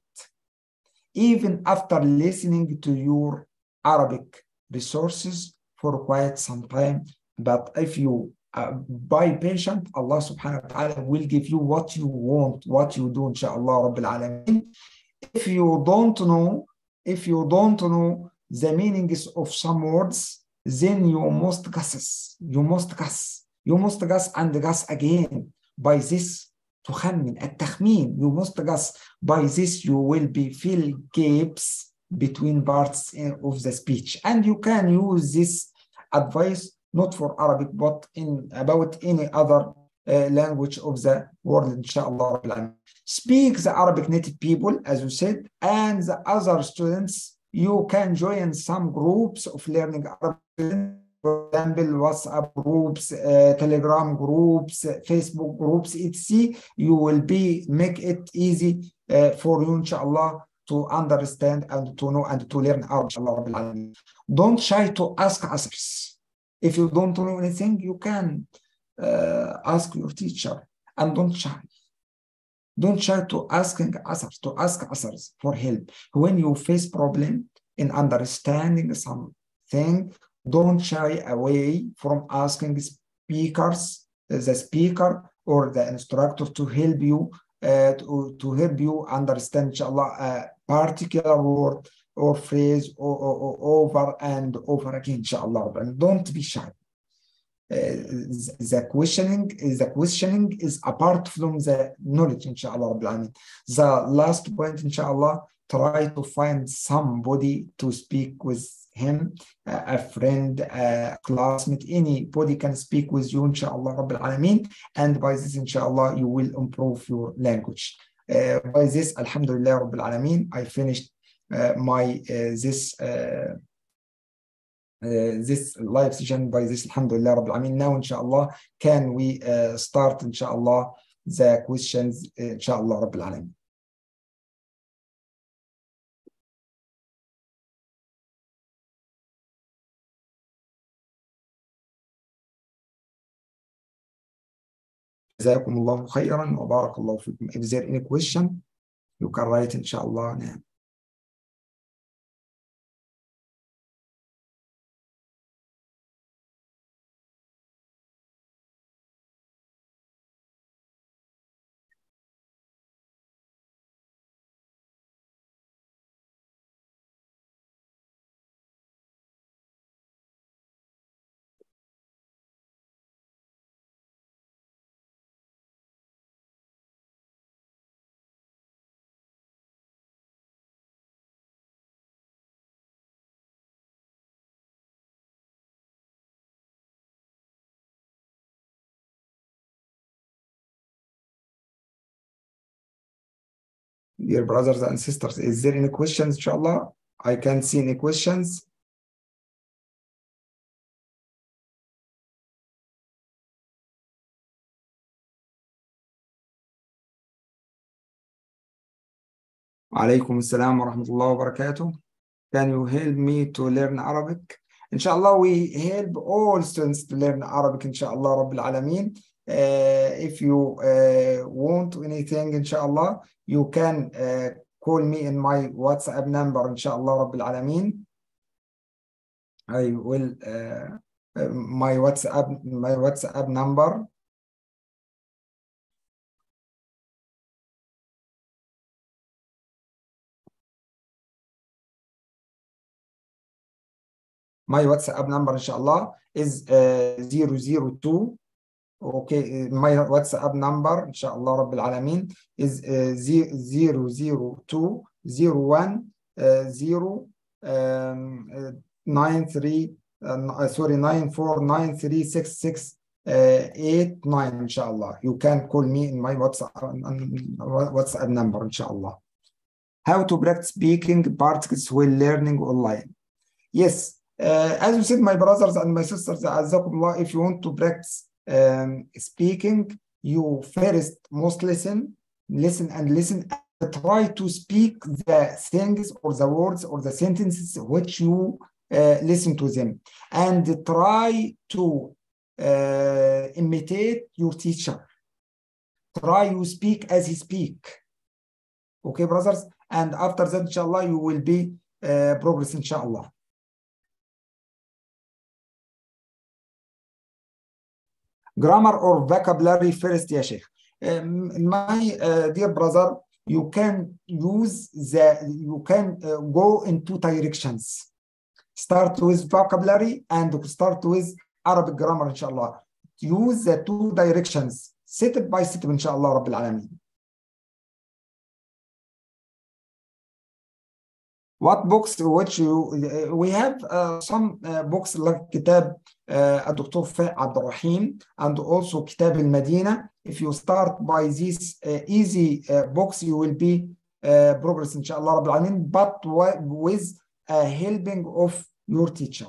even after listening to your Arabic resources for quite some time. But if you uh, by patient, Allah subhanahu wa ta'ala will give you what you want, what you do, inshallah rabbil alameen. If you don't know, if you don't know the meanings of some words, then you must guess. You must guess. You must guess and guess again. By this, تخمن التخمين. You must guess. By this, you will be fill gaps between parts of the speech, and you can use this advice not for Arabic but in about any other uh, language of the world, inshallah. Speak the Arabic native people, as you said, and the other students. You can join some groups of learning Arabic. For example, WhatsApp groups, uh, Telegram groups, uh, Facebook groups, et cetera. You will be make it easy uh, for you, inshallah, to understand and to know and to learn Arabic. Don't shy to ask others. If you don't know anything, you can uh, ask your teacher, and don't shy. Don't shy to asking others, to ask others for help. When you face problem in understanding something, don't shy away from asking speakers, the speaker or the instructor to help you, uh, to, to help you understand, inshallah, a particular word or phrase or, or, or over and over again, inshallah. And don't be shy. Uh, the questioning is the questioning is apart from the knowledge, inshallah. The last point, inshallah, try to find somebody to speak with him, uh, a friend, a classmate, anybody can speak with you, inshallah rabbil alameen, and by this, inshallah, you will improve your language. Uh, by this, alhamdulillah rabbil alameen, I finished uh, my uh, this uh, uh, this live session. By this, alhamdulillah rabbil alameen. Now, inshallah, can we uh, start, inshallah, the questions, uh, inshallah rabbil alameen. جزاكم الله خيرا وبارك الله فيكم. If there any question, you can write, inshallah. نعم. Dear brothers and sisters, is there any questions, inshallah? I can't see any questions. Alaykum assalam wa rahmatullahi wa barakatuh. Can you help me to learn Arabic? Inshallah, we help all students to learn Arabic, inshallah, rabbil alameen. Uh, if you uh, want anything, inshallah, you can uh, call me in my WhatsApp number, inshallah, rabbil alameen. I will, uh, uh, my WhatsApp, my WhatsApp number. My WhatsApp number, inshallah, is uh, zero zero two. Okay, my WhatsApp number, inshallah, rabbil alameen, is uh, zero zero two zero one uh, zero um, uh, nine three uh, sorry nine four nine three six six eight nine inshallah. You can call me in my WhatsApp WhatsApp number inshallah. How to practice speaking particles while learning online. Yes, uh, as you said, my brothers and my sisters, if you want to practice um, speaking, you first must listen, listen and listen, and try to speak the things or the words or the sentences which you uh, listen to them, and try to uh, imitate your teacher. Try to speak as he speak. Okay, brothers? And after that, inshallah, you will be uh, progress, inshallah. Grammar or vocabulary first, ya Sheikh. Um, my uh, dear brother, you can use the, you can uh, go in two directions. Start with vocabulary and start with Arabic grammar, inshallah. Use the two directions, step by step, inshallah, Rabbil Alameen. What books which you, uh, we have uh, some uh, books like Kitab uh, Doctor Fa Abdul Rahim and also Kitab al-Madina. If you start by these uh, easy uh, books, you will be uh, progress, inshallah, Rabbil Alameen, but with a helping of your teacher.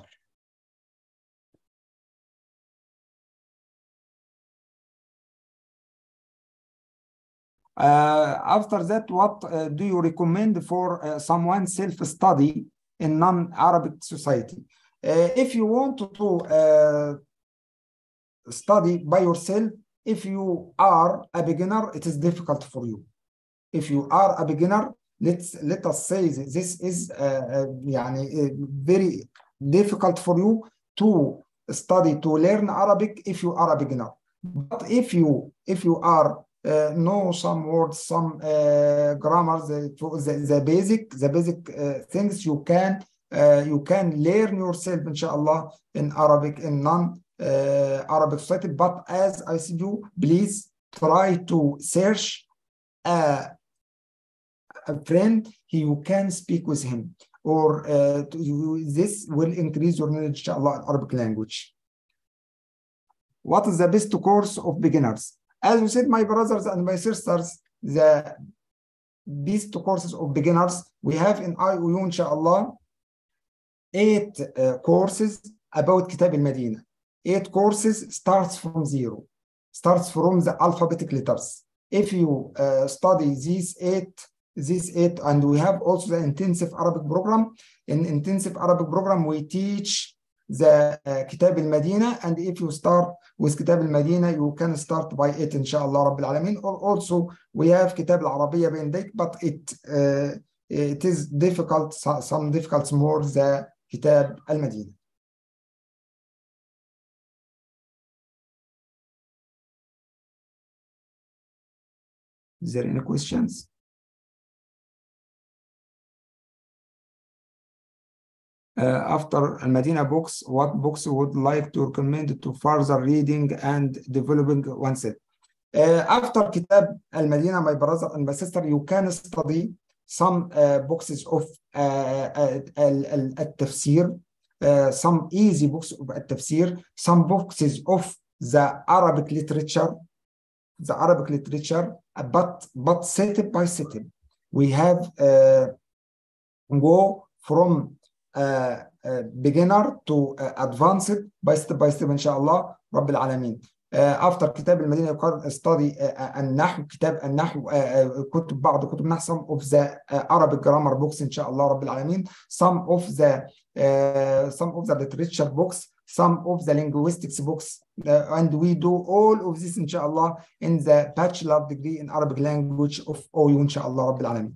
Uh, after that, what uh, do you recommend for uh, someone self-study in non-Arabic society? Uh, if you want to uh, study by yourself, if you are a beginner, it is difficult for you. If you are a beginner, let's let us say this is uh, uh, يعني, uh, very difficult for you to study, to learn Arabic if you are a beginner. But if you if you are Uh, know some words, some uh, grammar, the, the, the basic, the basic uh, things you can uh, you can learn yourself, inshallah, in Arabic, in non-Arabic uh, society. But as I said you, please try to search a, a friend you can speak with him, or uh, to, you, this will increase your knowledge, inshallah, in Arabic language. What is the best course of beginners? As you said, my brothers and my sisters, the these two courses of beginners, we have in I O U, inshallah, eight uh, courses about Kitab al-Madina. Eight courses starts from zero, starts from the alphabetic letters. If you uh, study these eight, these eight, and we have also the intensive Arabic program. In intensive Arabic program, we teach the uh, Kitab al-Madina, and if you start with Kitab al-Madina, you can start by it, inshallah, Rabbil Alameen. Or also, we have Kitab al-Arabiya b'Indik, but it uh, it is difficult, some difficult more, the Kitab al-Madina. Is there any questions? Uh, after Al-Madina books, what books would like to recommend to further reading and developing oneself? Uh, after Kitab Al-Madina, my brother and my sister, you can study some uh, boxes of Al-Tafsir, uh, uh, some easy books of Al-Tafsir, some boxes of the Arabic literature, the Arabic literature, but, but step by step. We have uh, go from Uh, uh, beginner to uh, advanced by step by step, inshallah, Rabbil Alameen. Uh, after Kitab al-Madina, you can study النحو, Kitab al-Nahu, كتب بعض كتب النحو, some of the uh, Arabic grammar books, inshallah, Rabbil Alameen, some of the uh, some of the literature books, some of the linguistics books, uh, and we do all of this, inshallah, in the bachelor degree in Arabic language of O U, inshallah, Rabbil Alameen.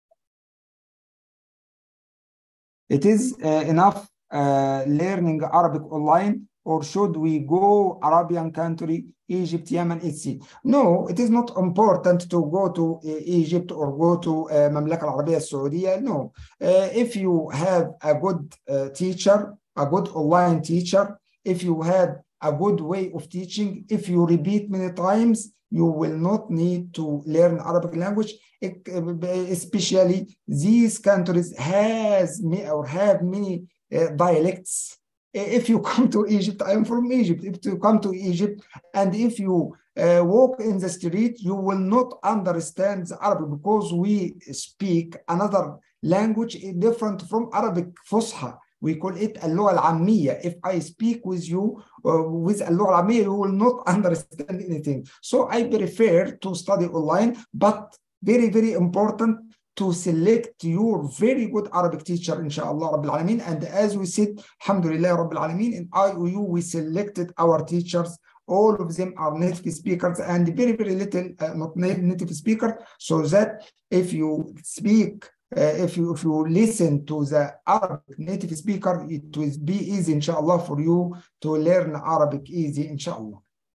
It is uh, enough uh, learning Arabic online, or should we go Arabian country, Egypt, Yemen, et cetera? No, it is not important to go to uh, Egypt or go to uh, Mamlaka al-Arabiya al-Saudiya. No, uh, if you have a good uh, teacher, a good online teacher, if you had a good way of teaching, if you repeat many times, you will not need to learn Arabic language. Especially these countries has or have many uh, dialects. If you come to Egypt, I am from Egypt. If you come to Egypt and if you uh, walk in the street, you will not understand the Arabic because we speak another language different from Arabic Fusha. We call it اللغة العامية. If I speak with you uh, with اللغة العامية, you will not understand anything. So I prefer to study online, but very, very important to select your very good Arabic teacher, inshallah Rabbil Alameen. And as we said, alhamdulillah Rabbil Alameen, in I O U we selected our teachers. All of them are native speakers and very, very little uh, not native speakers. So that if you speak, uh, if you if you listen to the Arabic native speaker, it will be easy, inshallah, for you to learn Arabic easy, inshallah.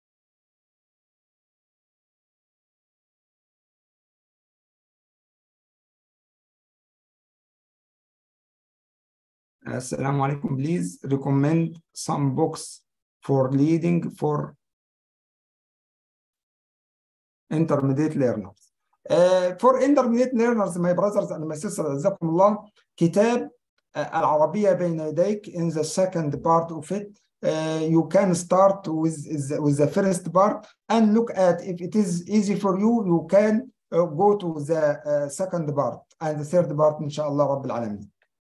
Assalamu alaikum. Please recommend some books for leading for intermediate learners. Uh, for intermediate learners, my brothers and my sisters, جزاكم الله, كتاب uh, العربية بين يديك. In the second part of it, uh, you can start with, with the first part and look at if it is easy for you, you can uh, go to the uh, second part and the third part, inshallah Rabbil Alameen.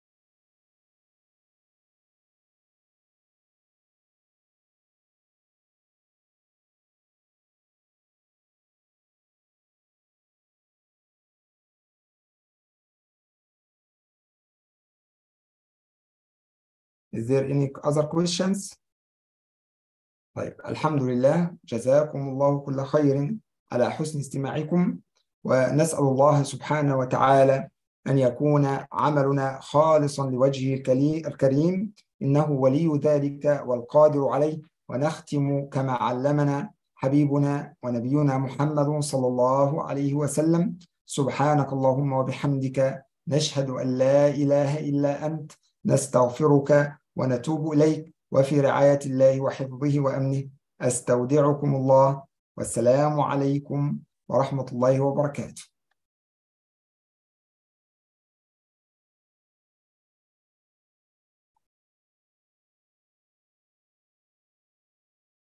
Is there any other questions? طيب الحمد لله جزاكم الله كل خير على حسن استماعكم ونسأل الله سبحانه وتعالى أن يكون عملنا خالصا لوجهه الكريم إنه ولي ذلك والقادر عليه ونختم كما علمنا حبيبنا ونبينا محمد صلى الله عليه وسلم سبحانك اللهم وبحمدك نشهد أن لا إله إلا أنت نستغفرك ونتوب إليك وفي رعاية الله وحفظه وأمنه أستودعكم الله والسلام عليكم ورحمة الله وبركاته.